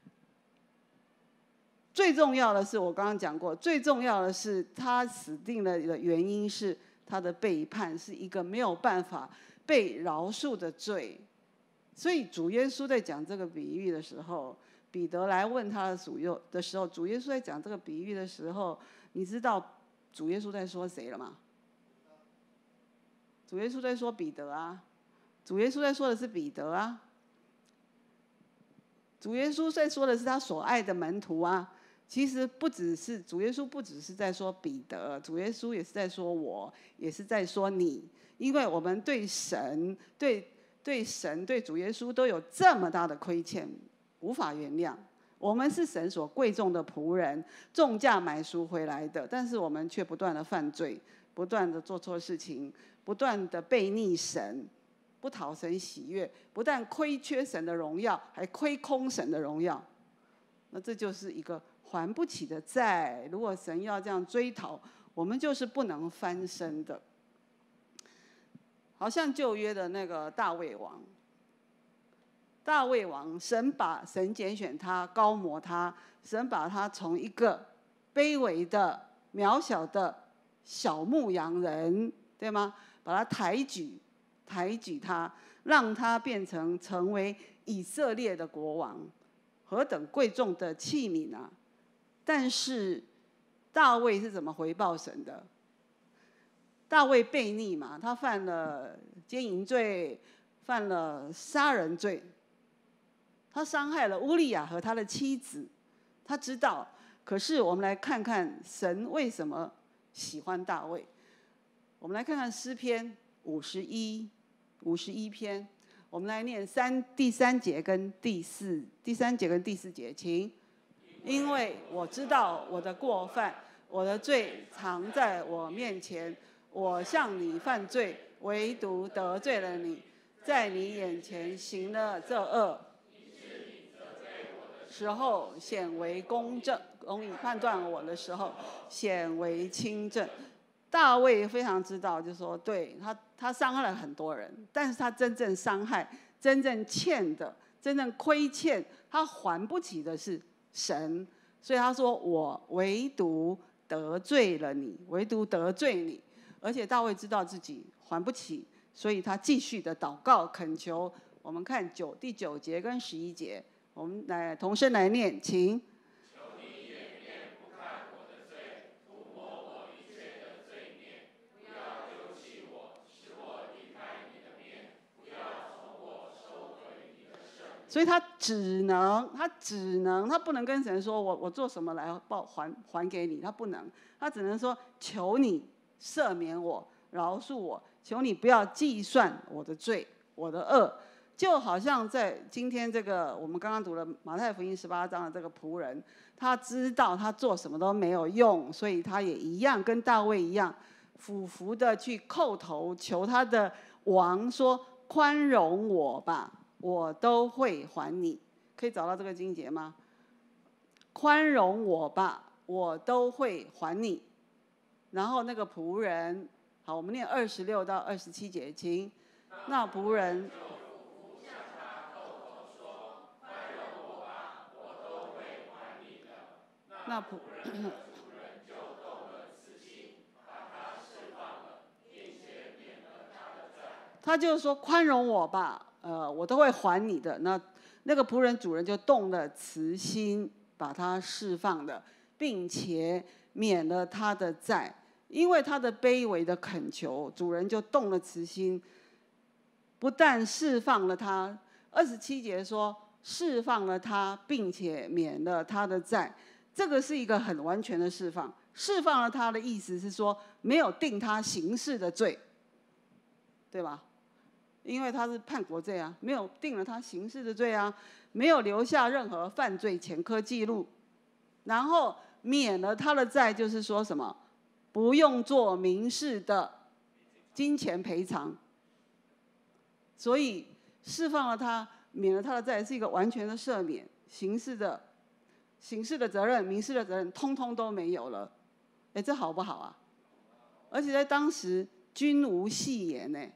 最重要的是，我刚刚讲过，最重要的是他死定了的原因是他的背叛，是一个没有办法被饶恕的罪。所以主耶稣在讲这个比喻的时候，彼得来问他的主佑的时候，主耶稣在讲这个比喻的时候，你知道主耶稣在说谁了吗？主耶稣在说彼得啊，主耶稣在说的是彼得啊。 主耶稣在说的是他所爱的门徒啊。其实不只是主耶稣，不只是在说彼得，主耶稣也是在说我，也是在说你。因为我们对神、对对神、对主耶稣都有这么大的亏欠，无法原谅。我们是神所贵重的仆人，重价买赎回来的，但是我们却不断的犯罪，不断的做错事情，不断的背逆神，不讨神喜悦，不但亏缺神的荣耀，还亏空神的荣耀。那这就是一个还不起的债。如果神要这样追讨，我们就是不能翻身的。好像旧约的那个大卫王，大卫王，神把神拣选他，高摩他，神把他从一个卑微的、渺小的小牧羊人，对吗？把他抬举，抬举他，让他变成成为以色列的国王，何等贵重的器皿啊！但是大卫是怎么回报神的？大卫悖逆嘛，他犯了奸淫罪，犯了杀人罪，他伤害了乌利亚和他的妻子，他知道。可是我们来看看神为什么喜欢大卫。我们来看看诗篇五十一，五十一篇，我们来念三第三节跟第四第三节跟第四节，请。因为我知道我的过犯，我的罪藏在我面前。我向你犯罪，唯独得罪了你，在你眼前行了这恶，时候显为公正，公义判断我的时候显为清正。大卫非常知道，就说对他，他伤害了很多人，但是他真正伤害、真正欠的、真正亏欠，他还不起的是神。所以他说：“我唯独得罪了你，唯独得罪你。”而且大卫知道自己还不起，所以他继续的祷告恳求。我们看九第九节跟十一节，我们来同声来念，请。 求你掩面不看我的罪，涂抹我一切的罪孽，不要丢弃我，使我离开你的面，不要从我收回你的圣。 所以他只能，他只能，他不能跟神说我我做什么来报还还给你，他不能，他只能说求你赦免我，饶恕我，求你不要计算我的罪，我的恶。就好像在今天这个我们刚刚读了马太福音十八章的这个仆人，他知道他做什么都没有用，所以他也一样跟大卫一样，俯伏的去叩头求他的王说：宽容我吧，我都会还你。可以找到这个经节吗？宽容我吧，我都会还你。然后那个仆人，好，我们念二十六到二十七节，请。那仆人那仆他就说宽容我吧，呃，我都会还你的。那那个仆人主人就动了慈心，把他释放了，并且免了他的债。因为他的卑微的恳求，主人就动了慈心，不但释放了他，二十七节说释放了他，并且免了他的债。这个是一个很完全的释放。释放了他的意思是说，没有定他刑事的罪，对吧？因为他是叛国罪啊，没有定了他刑事的罪啊，没有留下任何犯罪前科记录，然后免了他的债，就是说什么？不用做民事的金钱赔偿，所以释放了他，免了他的债，是一个完全的赦免，刑事的、刑事的责任、民事的责任，通通都没有了。哎，这好不好啊？而且在当时，君无戏言呢。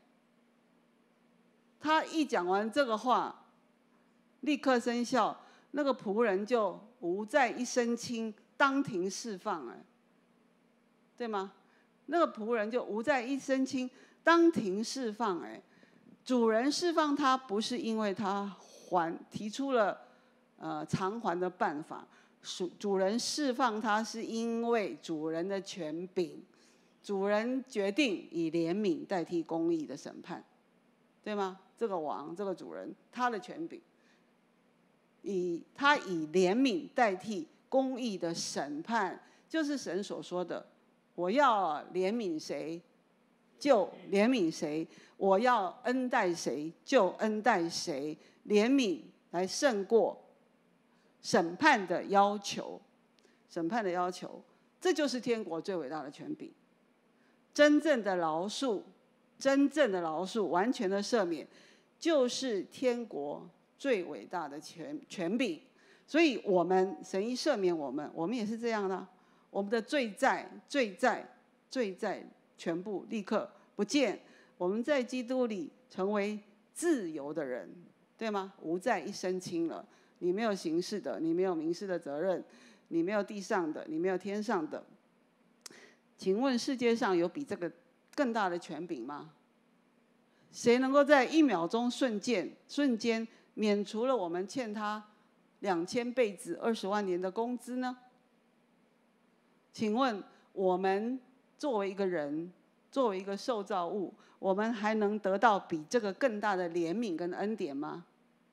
他一讲完这个话，立刻生效，那个仆人就无债一身轻，当庭释放哎。对吗？那个仆人就无债一身轻，当庭释放。哎，主人释放他不是因为他还提出了呃偿还的办法，主人释放他是因为主人的权柄，主人决定以怜悯代替公义的审判，对吗？这个王，这个主人，他的权柄。 以他以怜悯代替公义的审判，就是神所说的：我要怜悯谁，就怜悯谁；我要恩待谁，就恩待谁。怜悯来胜过审判的要求，审判的要求，这就是天国最伟大的权柄。真正的饶恕，真正的饶恕，完全的赦免，就是天国最伟大的权权柄。所以我们神一赦免我们，我们也是这样的，我们的罪债、罪债、罪债全部立刻不见。我们在基督里成为自由的人，对吗？无债一身轻了。你没有刑事的，你没有民事的责任，你没有地上的，你没有天上的。请问世界上有比这个更大的权柄吗？谁能够在一秒钟瞬间瞬间免除了我们欠他两千辈子二十万年的工资呢？请问我们作为一个人，作为一个受造物，我们还能得到比这个更大的怜悯跟恩典吗？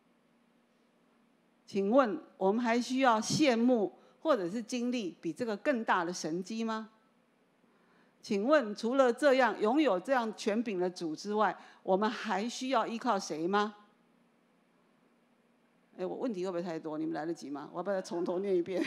请问我们还需要羡慕或者是经历比这个更大的神迹吗？请问除了这样拥有这样权柄的主之外，我们还需要依靠谁吗？哎，我问题会不会太多？你们来得及吗？我要不要从头念一遍？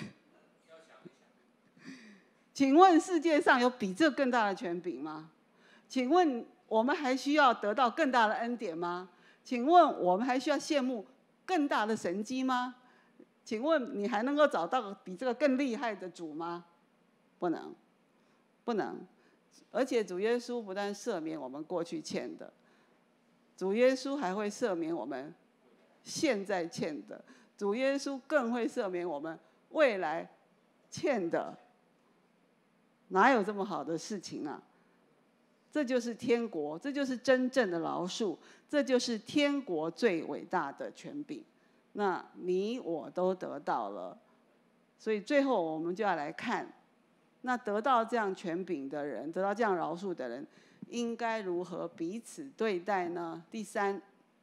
请问世界上有比这更大的权柄吗？请问我们还需要得到更大的恩典吗？请问我们还需要羡慕更大的神迹吗？请问你还能够找到比这个更厉害的主吗？不能，不能。而且主耶稣不但赦免我们过去欠的，主耶稣还会赦免我们现在欠的，主耶稣更会赦免我们未来欠的。哪有这么好的事情啊？这就是天国，这就是真正的饶恕，这就是天国最伟大的权柄。那你我都得到了，所以最后我们就要来看，那得到这样权柄的人，得到这样饶恕的人，应该如何彼此对待呢？第三，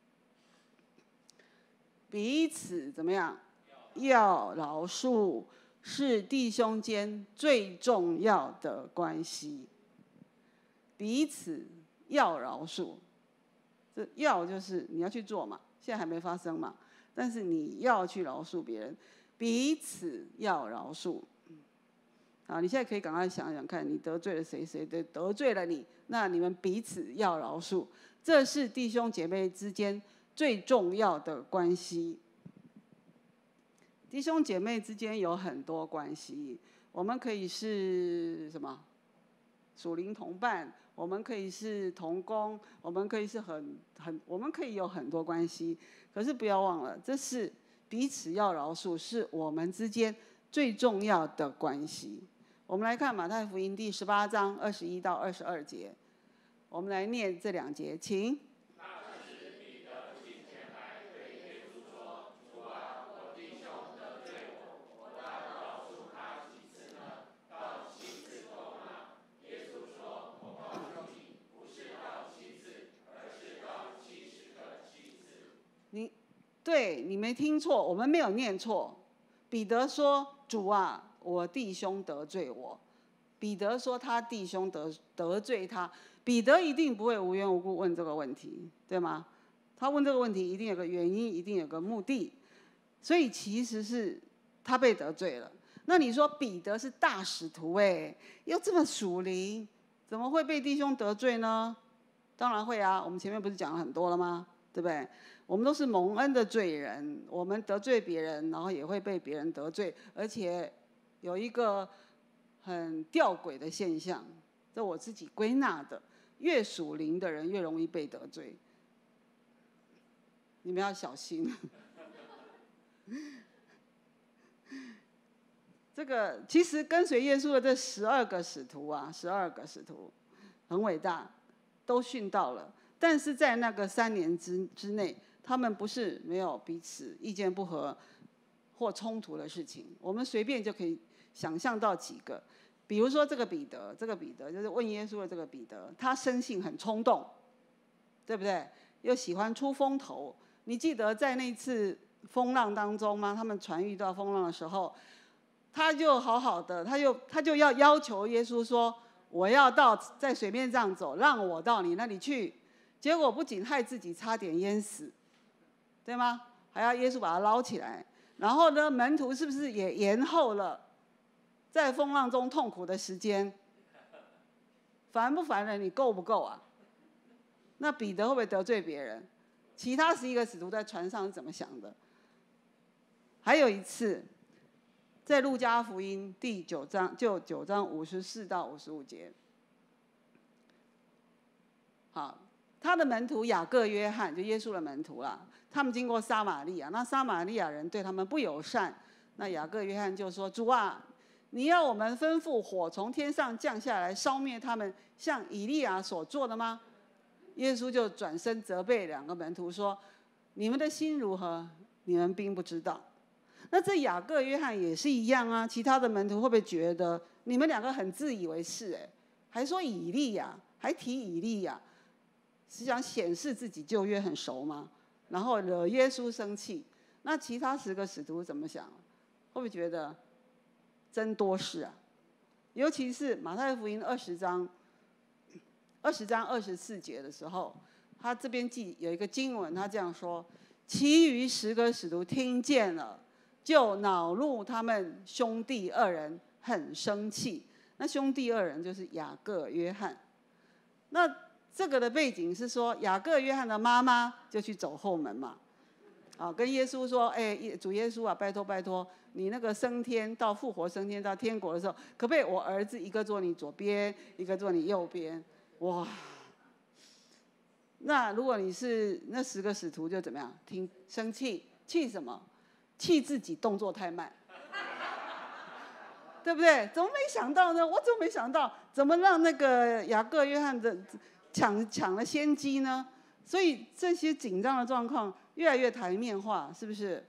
彼此怎么样？要饶恕，是弟兄间最重要的关系。彼此要饶恕，这要就是你要去做嘛，现在还没发生嘛，但是你要去饶恕别人，彼此要饶恕。啊，你现在可以赶快想想看，你得罪了谁，谁得得罪了你，那你们彼此要饶恕，这是弟兄姐妹之间最重要的关系。弟兄姐妹之间有很多关系，我们可以是什么？属灵同伴，我们可以是同工，我们可以是很很，我们可以有很多关系。可是不要忘了，这是彼此要饶恕，是我们之间最重要的关系。我们来看马太福音第十八章二十一到二十二节，我们来念这两节，请。你对你没听错，我们没有念错。彼得说：“主啊，我弟兄得罪我。”彼得说他弟兄得得罪他，彼得一定不会无缘无故问这个问题，对吗？他问这个问题一定有个原因，一定有个目的，所以其实是他被得罪了。那你说彼得是大使徒哎，又这么属灵，怎么会被弟兄得罪呢？当然会啊，我们前面不是讲了很多了吗？对不对？我们都是蒙恩的罪人，我们得罪别人，然后也会被别人得罪，而且有一个很吊诡的现象，这我自己归纳的：越属灵的人越容易被得罪，你们要小心。这个其实跟随耶稣的这十二个使徒啊，十二个使徒很伟大，都殉道了。但是在那个三年之之内，他们不是没有彼此意见不合或冲突的事情。我们随便就可以想象到几个，比如说这个彼得，这个彼得就是问耶稣的这个彼得，他生性很冲动，对不对？又喜欢出风头。你记得在那次风浪当中吗？他们船遇到风浪的时候，他就好好的，他就他就要要求耶稣说：“我要到在水面上走，让我到你那里去。”结果不仅害自己差点淹死，对吗？还要耶稣把他捞起来。然后呢，门徒是不是也延后了在风浪中痛苦的时间？烦不烦人？你够不够啊？那彼得会不会得罪别人？其他十一个使徒在船上是怎么想的？还有一次，在路加福音第九章，就九章五十四到五十五节。好，他的门徒雅各、约翰，就耶稣的门徒啦，他们经过撒玛利亚，那撒玛利亚人对他们不友善，那雅各、约翰就说：“主啊，你要我们吩咐火从天上降下来，烧灭他们，像以利亚所做的吗？”耶稣就转身责备两个门徒说：“你们的心如何？你们并不知道。”那这雅各、约翰也是一样啊。其他的门徒会不会觉得你们两个很自以为是？哎，还说以利亚，还提以利亚，是想显示自己旧约很熟吗？然后惹耶稣生气。那其他十个使徒怎么想？会不会觉得真多事啊？尤其是马太福音二十章。二十章二十四节的时候，他这边记有一个经文，他这样说：其余十个使徒听见了，就恼怒他们兄弟二人，很生气。那兄弟二人就是雅各、约翰。那这个的背景是说，雅各、约翰的妈妈就去走后门嘛，啊，跟耶稣说：“哎，主耶稣啊，拜托拜托，你那个升天到复活升天到天国的时候，可不可以我儿子一个坐你左边，一个坐你右边？”哇！那如果你是那十个使徒，就怎么样？听生气，气什么？气自己动作太慢，对不对？怎么没想到呢？我怎么没想到？怎么让那个雅各、约翰的抢抢了先机呢？所以这些紧张的状况越来越台面化，是不是？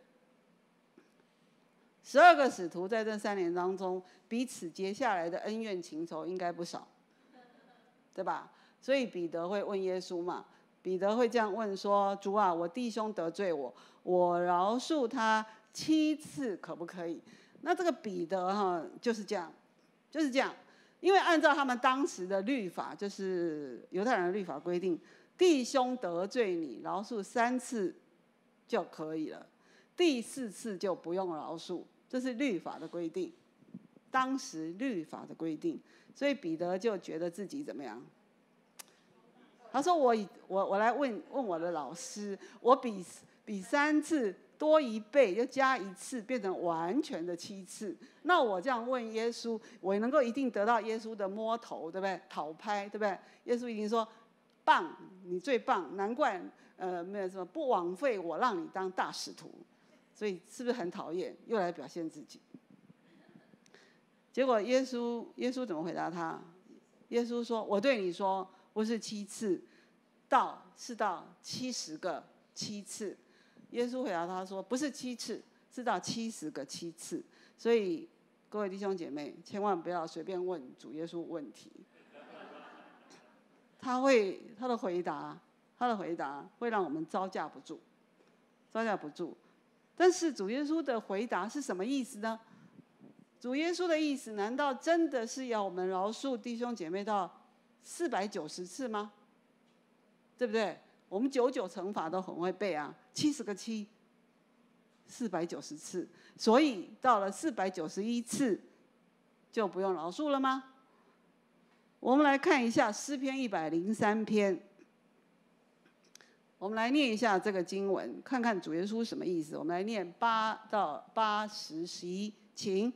十二个使徒在这三年当中，彼此结下来的恩怨情仇应该不少。对吧？所以彼得会问耶稣嘛，彼得会这样问说：“主啊，我弟兄得罪我，我饶恕他七次，可不可以？”那这个彼得哈就是这样，就是这样，因为按照他们当时的律法，就是犹太人的律法规定，弟兄得罪你，饶恕三次就可以了，第四次就不用饶恕，这是律法的规定，当时律法的规定。所以彼得就觉得自己怎么样？他说我：“我我来问问我的老师，我比比三次多一倍，就加一次，变成完全的七次。那我这样问耶稣，我能够一定得到耶稣的摸头，对不对？讨拍，对不对？耶稣一定说：棒，你最棒，难怪呃没有什么不枉费我让你当大使徒。所以是不是很讨厌？又来表现自己。”结果耶稣，耶稣怎么回答他？耶稣说：“我对你说，不是七次，到是到七十个七次。”耶稣回答他说：“不是七次，是到七十个七次。”所以各位弟兄姐妹，千万不要随便问主耶稣问题。他会他的回答，他的回答会让我们招架不住，招架不住。但是主耶稣的回答是什么意思呢？主耶稣的意思，难道真的是要我们饶恕弟兄姐妹到四百九十次吗？对不对？我们九九乘法都很会背啊，七十个七，四百九十次，所以到了四百九十一次就不用饶恕了吗？我们来看一下诗篇一百零三篇，我们来念一下这个经文，看看主耶稣什么意思。我们来念八到八十十一，请。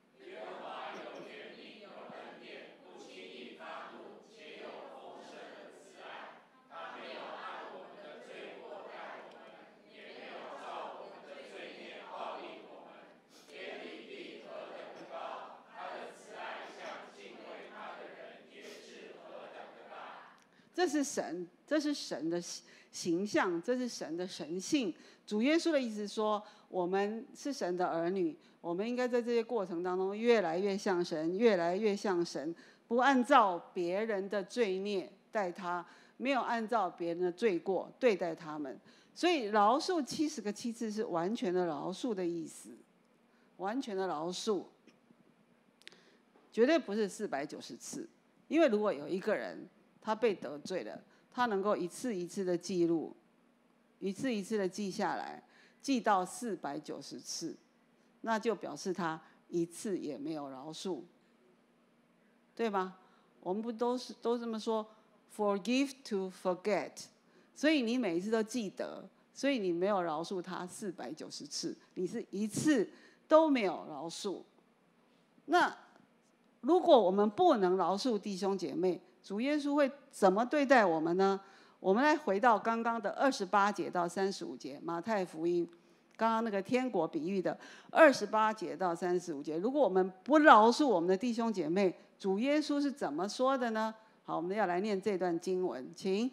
这是神，这是神的形象，这是神的神性。主耶稣的意思说，我们是神的儿女，我们应该在这些过程当中越来越像神，越来越像神，不按照别人的罪孽待他，没有按照别人的罪过对待他们。 所以饶恕七十个七次是完全的饶恕的意思，完全的饶恕，绝对不是四百九十次。因为如果有一个人他被得罪了，他能够一次一次的记录，一次一次的记下来，记到四百九十次，那就表示他一次也没有饶恕，对吗？我们不都是都这么说 ，forgive to forget。所以你每一次都记得，所以你没有饶恕他四百九十次，你是一次都没有饶恕。那如果我们不能饶恕弟兄姐妹，主耶稣会怎么对待我们呢？我们来回到刚刚的二十八节到三十五节，马太福音刚刚那个天国比喻的二十八节到三十五节。如果我们不饶恕我们的弟兄姐妹，主耶稣是怎么说的呢？好，我们要来念这段经文，请。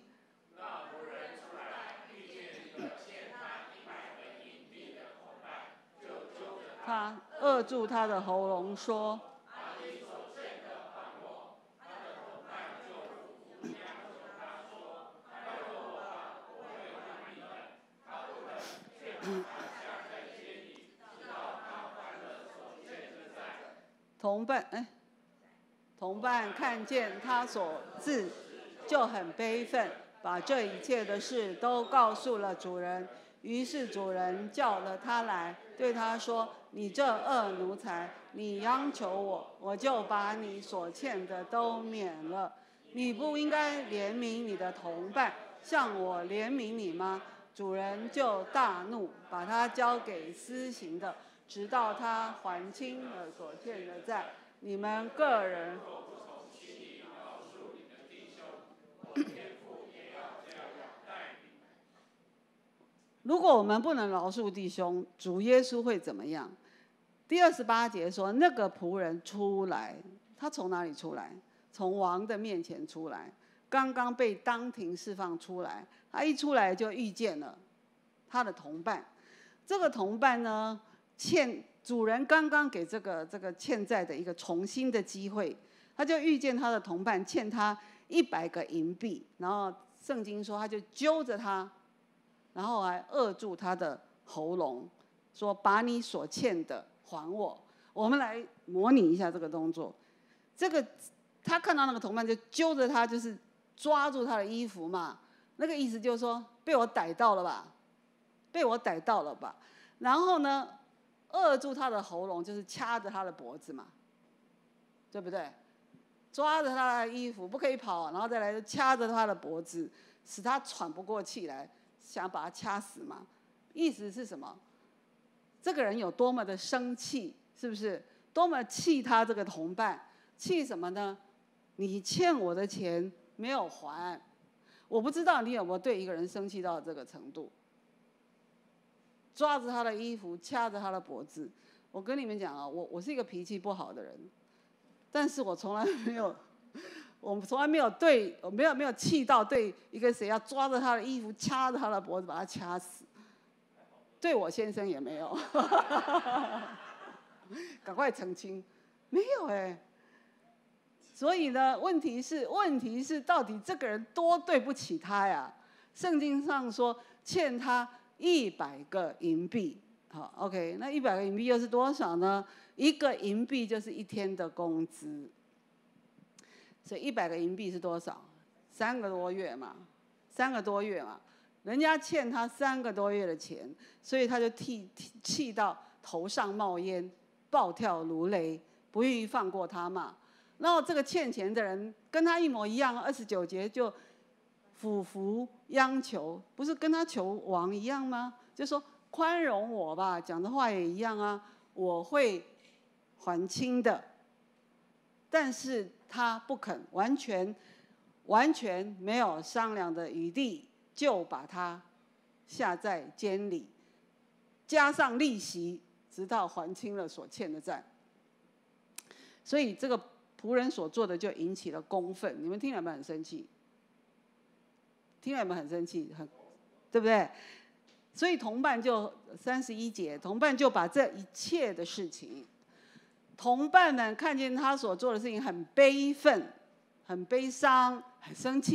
他扼住他的喉咙说：“同伴，哎，同伴看见他所致，就很悲愤，把这一切的事都告诉了主人。于是主人叫了他来，对他说：‘你这恶奴才，你央求我，我就把你所欠的都免了。你不应该怜悯你的同伴，像我怜悯你吗？’主人就大怒，把他交给施行的，直到他还清了所欠的债。你们个人。”如果我们不能饶恕弟兄，主耶稣会怎么样？第二十八节说，那个仆人出来，他从哪里出来？从王的面前出来，刚刚被当庭释放出来。他一出来就遇见了他的同伴。这个同伴呢，欠主人刚刚给这个这个欠债的一个重新的机会，他就遇见他的同伴欠他一百个银币，然后圣经说他就揪着他。然后还扼住他的喉咙，说：“把你所欠的还我。”我们来模拟一下这个动作。这个他看到那个同伴就揪着他，就是抓住他的衣服嘛。那个意思就是说，被我逮到了吧？被我逮到了吧？然后呢，扼住他的喉咙，就是掐着他的脖子嘛，对不对？抓着他的衣服，不可以跑，然后再来掐着他的脖子，使他喘不过气来。想把他掐死嘛？意思是什么？这个人有多么的生气，是不是？多么气他这个同伴？气什么呢？你欠我的钱没有还，我不知道你有没有对一个人生气到这个程度。抓着他的衣服，掐着他的脖子。我跟你们讲啊，我我是一个脾气不好的人，但是我从来没有。我们从来没有对，没有没有气到对一个谁要抓着他的衣服，掐着他的脖子把他掐死。对我先生也没有，赶快澄清，没有哎、欸。所以呢，问题是问题是到底这个人多对不起他呀？圣经上说欠他一百个银币，好 ，OK， 那一百个银币又是多少呢？一个银币就是一天的工资。所以一百个银币是多少？三个多月嘛，三个多月嘛，人家欠他三个多月的钱，所以他就气气到头上冒烟，暴跳如雷，不愿意放过他嘛。然后这个欠钱的人跟他一模一样，二十九节就俯伏央求，不是跟他求王一样吗？就说宽容我吧，讲的话也一样啊，我会还清的。但是他不肯，完全完全没有商量的余地，就把他下在监里，加上利息，直到还清了所欠的债。所以这个仆人所做的就引起了公愤，你们听了有没有很生气？听了有没有很生气？很，对不对？所以同伴就三十一节，同伴就把这一切的事情。同伴们看见他所做的事情很悲愤、很悲伤、很生气，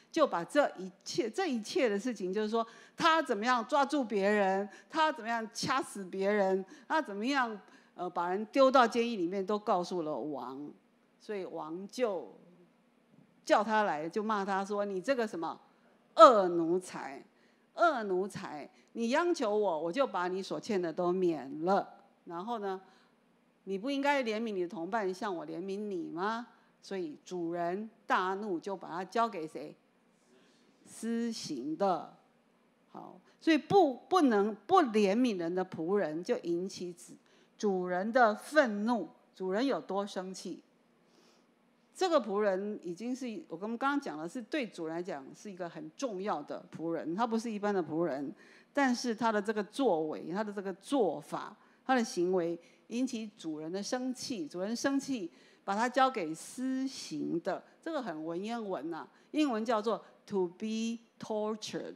就把这一切这一切的事情，就是说他怎么样抓住别人，他怎么样掐死别人，他怎么样呃把人丢到监狱里面，都告诉了王，所以王就叫他来，就骂他说：“你这个什么恶奴才，恶奴才！你央求我，我就把你所欠的都免了。然后呢，你不应该怜悯你的同伴，像我怜悯你吗？”所以主人大怒，就把他交给谁？施行的。好，所以不不能不怜悯人的仆人，就引起主人的愤怒。主人有多生气？这个仆人已经是我们刚刚讲的，是对主人来讲是一个很重要的仆人，他不是一般的仆人，但是他的这个作为，他的这个做法，他的行为引起主人的生气，主人生气，把他交给施行的，这个很文言文呐、啊，英文叫做 to be tortured，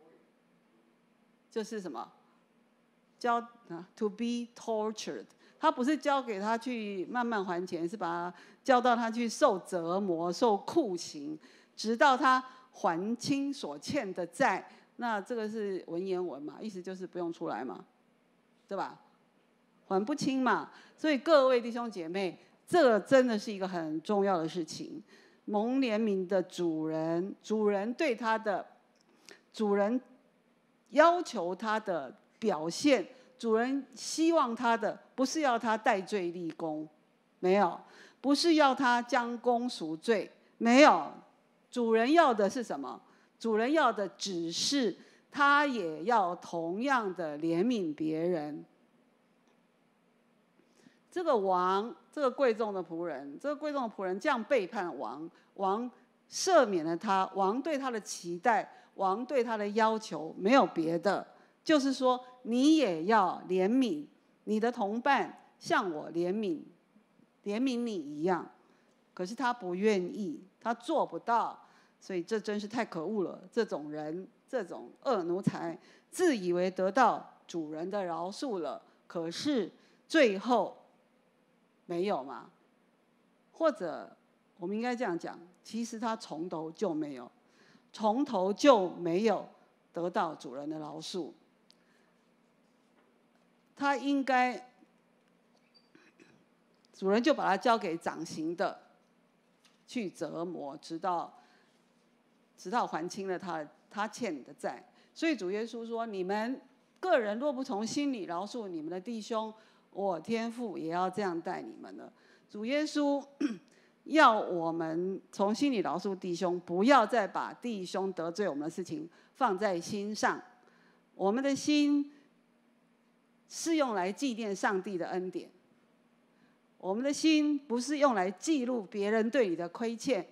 就是什么？交啊 to be tortured。他不是交给他去慢慢还钱，是把他交到他去受折磨、受酷刑，直到他还清所欠的债。那这个是文言文嘛，意思就是不用出来嘛，对吧？还不清嘛。所以各位弟兄姐妹，这个真的是一个很重要的事情。蒙怜悯的主人，主人对他的主人要求他的表现。主人希望他的不是要他戴罪立功，没有；不是要他将功赎罪，没有。主人要的是什么？主人要的只是他也要同样的怜悯别人。这个王，这个贵重的仆人，这个贵重的仆人这样背叛王，王赦免了他，王对他的期待，王对他的要求，没有别的。就是说，你也要怜悯你的同伴，像我怜悯怜悯你一样。可是他不愿意，他做不到，所以这真是太可恶了。这种人，这种恶奴才，自以为得到主人的饶恕了，可是最后没有嘛？或者我们应该这样讲，其实他从头就没有，从头就没有得到主人的饶恕。他应该，主人就把他交给掌刑的去折磨，直到直到还清了他他欠你的债。所以主耶稣说：“你们个人若不从心里饶恕你们的弟兄，我天父也要这样待你们了。”主耶稣要我们从心里饶恕弟兄，不要再把弟兄得罪我们的事情放在心上。我们的心是用来纪念上帝的恩典，我们的心不是用来记录别人对你的亏欠。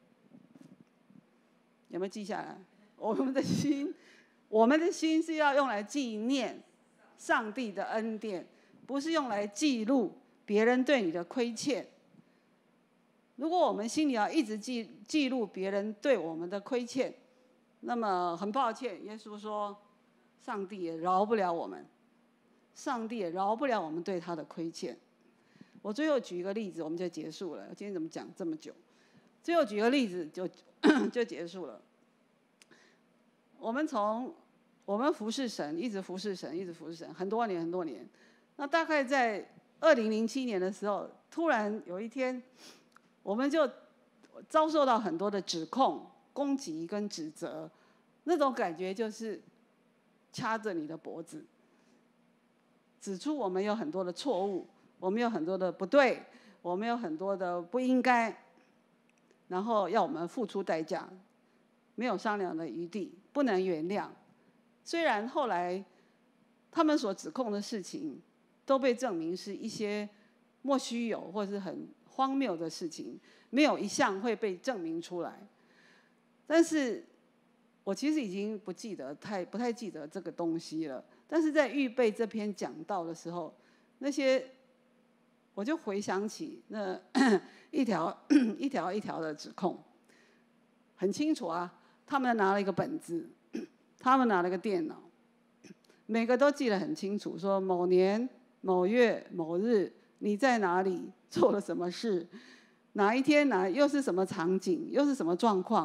有没有记下来？我们的心，我们的心是要用来纪念上帝的恩典，不是用来记录别人对你的亏欠。如果我们心里要一直记记录别人对我们的亏欠，那么很抱歉，耶稣说，上帝也饶不了我们。上帝也饶不了我们对他的亏欠。我最后举一个例子，我们就结束了。今天怎么讲这么久？最后举个例子就就结束了。我们从我们服侍神，一直服侍神，一直服侍神，很多年很多年。那大概在二零零七年的时候，突然有一天，我们就遭受到很多的指控、攻击跟指责，那种感觉就是掐着你的脖子。指出我们有很多的错误，我们有很多的不对，我们有很多的不应该，然后要我们付出代价，没有商量的余地，不能原谅。虽然后来他们所指控的事情都被证明是一些莫须有或是很荒谬的事情，没有一项会被证明出来。但是我其实已经不记得太不太记得这个东西了。但是在预备这篇讲道的时候，那些我就回想起那一条一条一条的指控，很清楚啊。他们拿了一个本子，他们拿了个电脑，每个都记得很清楚，说某年某月某日你在哪里做了什么事，哪一天哪又是什么场景，又是什么状况。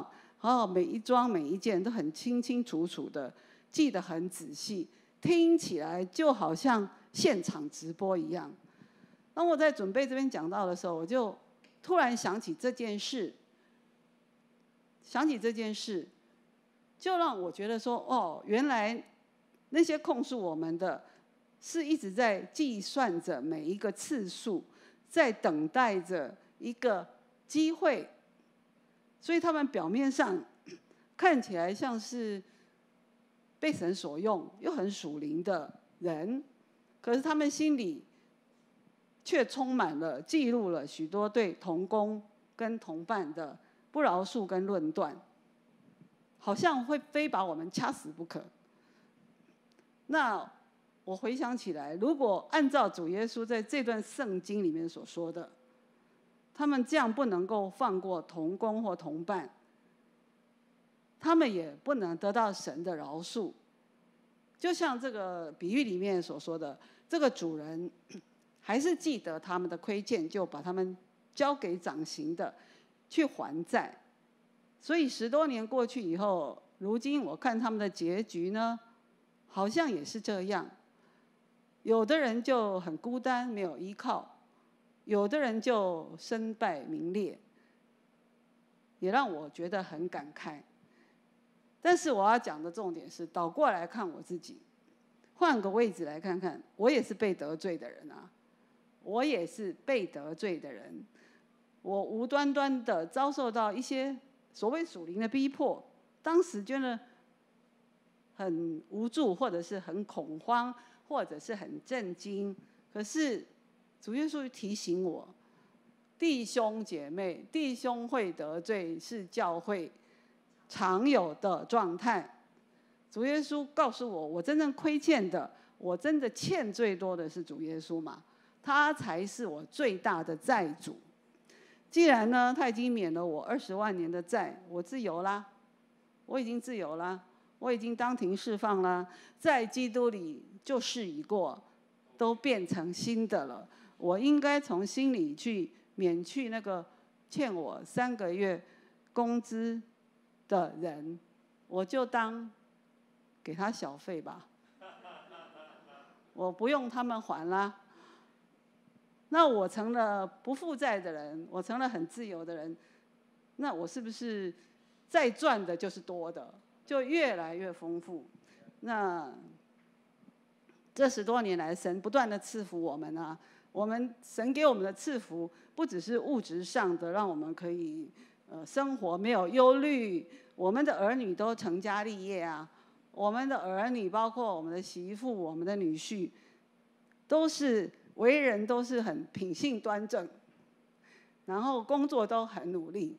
哦，每一桩每一件都很清清楚楚的，记得很仔细，听起来就好像现场直播一样。当我在准备这边讲到的时候，我就突然想起这件事，想起这件事，就让我觉得说，哦，原来那些控诉我们的，是一直在计算着每一个次数，在等待着一个机会，所以他们表面上看起来像是被神所用又很属灵的人，可是他们心里却充满了记录了许多对同工跟同伴的不饶恕跟论断，好像会非把我们掐死不可。那我回想起来，如果按照主耶稣在这段圣经里面所说的，他们这样不能够放过同工或同伴，他们也不能得到神的饶恕。就像这个比喻里面所说的，这个主人还是记得他们的亏欠，就把他们交给掌刑的去还债。所以十多年过去以后，如今我看他们的结局呢，好像也是这样。有的人就很孤单，没有依靠；有的人就身败名裂，也让我觉得很感慨。但是我要讲的重点是，倒过来看我自己，换个位置来看看，我也是被得罪的人啊，我也是被得罪的人。我无端端的遭受到一些所谓属灵的逼迫，当时觉得很无助，或者是很恐慌，或者是很震惊。可是主耶稣提醒我，弟兄姐妹，弟兄会得罪是教会常有的状态。主耶稣告诉我，我真正亏欠的，我真的欠最多的是主耶稣嘛，他才是我最大的债主。既然呢，他已经免了我二十万年的债，我自由啦，我已经自由啦，我已经当庭释放啦，在基督里旧事已过，都变成新的了。我应该从心里去免去那个欠我三个月工资的人，我就当给他小费吧，我不用他们还啦。那我成了不负债的人，我成了很自由的人，那我是不是再赚的就是多的，就越来越丰富？那这十多年来，神不断的赐福我们啊，我们神给我们的赐福，不只是物质上的，让我们可以呃生活没有忧虑，我们的儿女都成家立业啊，我们的儿女包括我们的媳妇、我们的女婿，都是为人都是很品性端正，然后工作都很努力，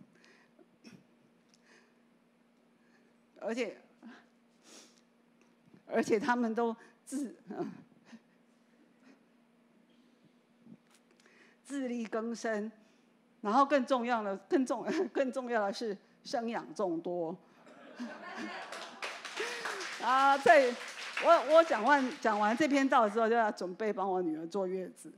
而且而且他们都自、呃、自力更生，然后更重要的、更重、更重要的是生养众多。啊，在我我讲完讲完这篇道之后，就要准备帮我女儿坐月子。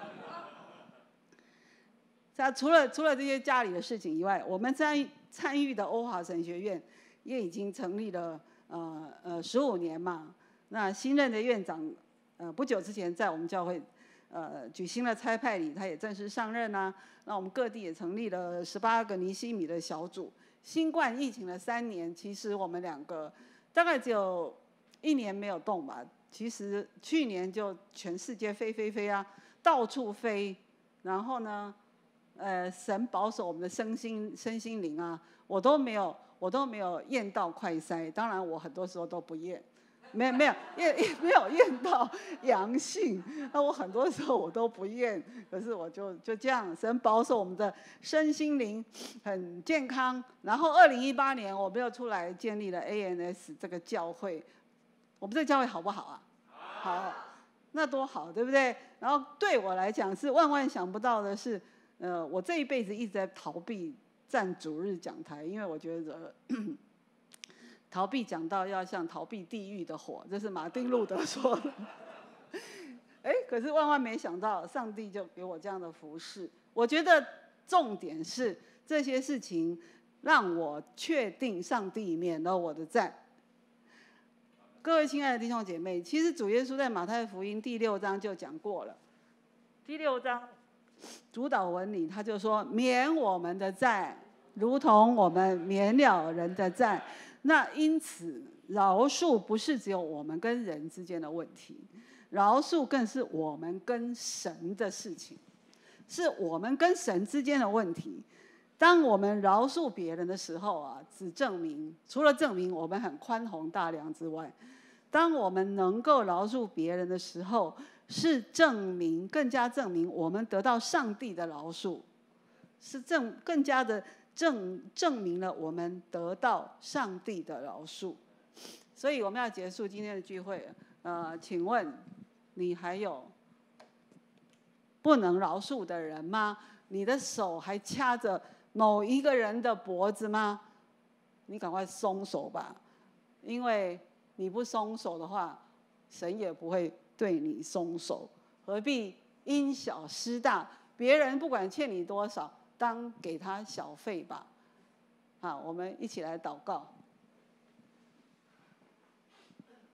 那除了除了这些家里的事情以外，我们参参与的欧华神学院也已经成立了呃呃十五年嘛。那新任的院长呃不久之前在我们教会呃举行了差派礼，他也正式上任啊。那我们各地也成立了十八个尼西米的小组。新冠疫情了三年，其实我们两个大概只有一年没有动吧。其实去年就全世界飞飞飞啊，到处飞。然后呢，呃，神保守我们的身心身心灵啊，我都没有我都没有验到快筛。当然我很多时候都不验，没有没有验没有验到阳性。那我很多时候我都不验，可是我就就这样，神保守我们的身心灵很健康。然后二零一八年我们又出来建立了 A N S 这个教会。我们这个教会好不好啊？好，那多好，对不对？然后对我来讲是万万想不到的是，呃，我这一辈子一直在逃避站主日讲台，因为我觉得逃避讲道要像逃避地狱的火，这是马丁路德说的。哎，可是万万没想到，上帝就给我这样的服事。我觉得重点是这些事情让我确定上帝免了我的债。各位亲爱的弟兄姐妹，其实主耶稣在马太福音第六章就讲过了。第六章主导文里他就说：“免我们的债，如同我们免了人的债。”那因此，饶恕不是只有我们跟人之间的问题，饶恕更是我们跟神的事情，是我们跟神之间的问题。当我们饶恕别人的时候啊，只证明除了证明我们很宽宏大量之外，当我们能够饶恕别人的时候，是证明更加证明我们得到上帝的饶恕，是证更加的证证明了我们得到上帝的饶恕。所以我们要结束今天的聚会。呃，请问你还有不能饶恕的人吗？你的手还掐着某一个人的脖子吗？你赶快松手吧，因为你不松手的话，神也不会对你松手。何必因小失大？别人不管欠你多少，当给他小费吧。好，我们一起来祷告。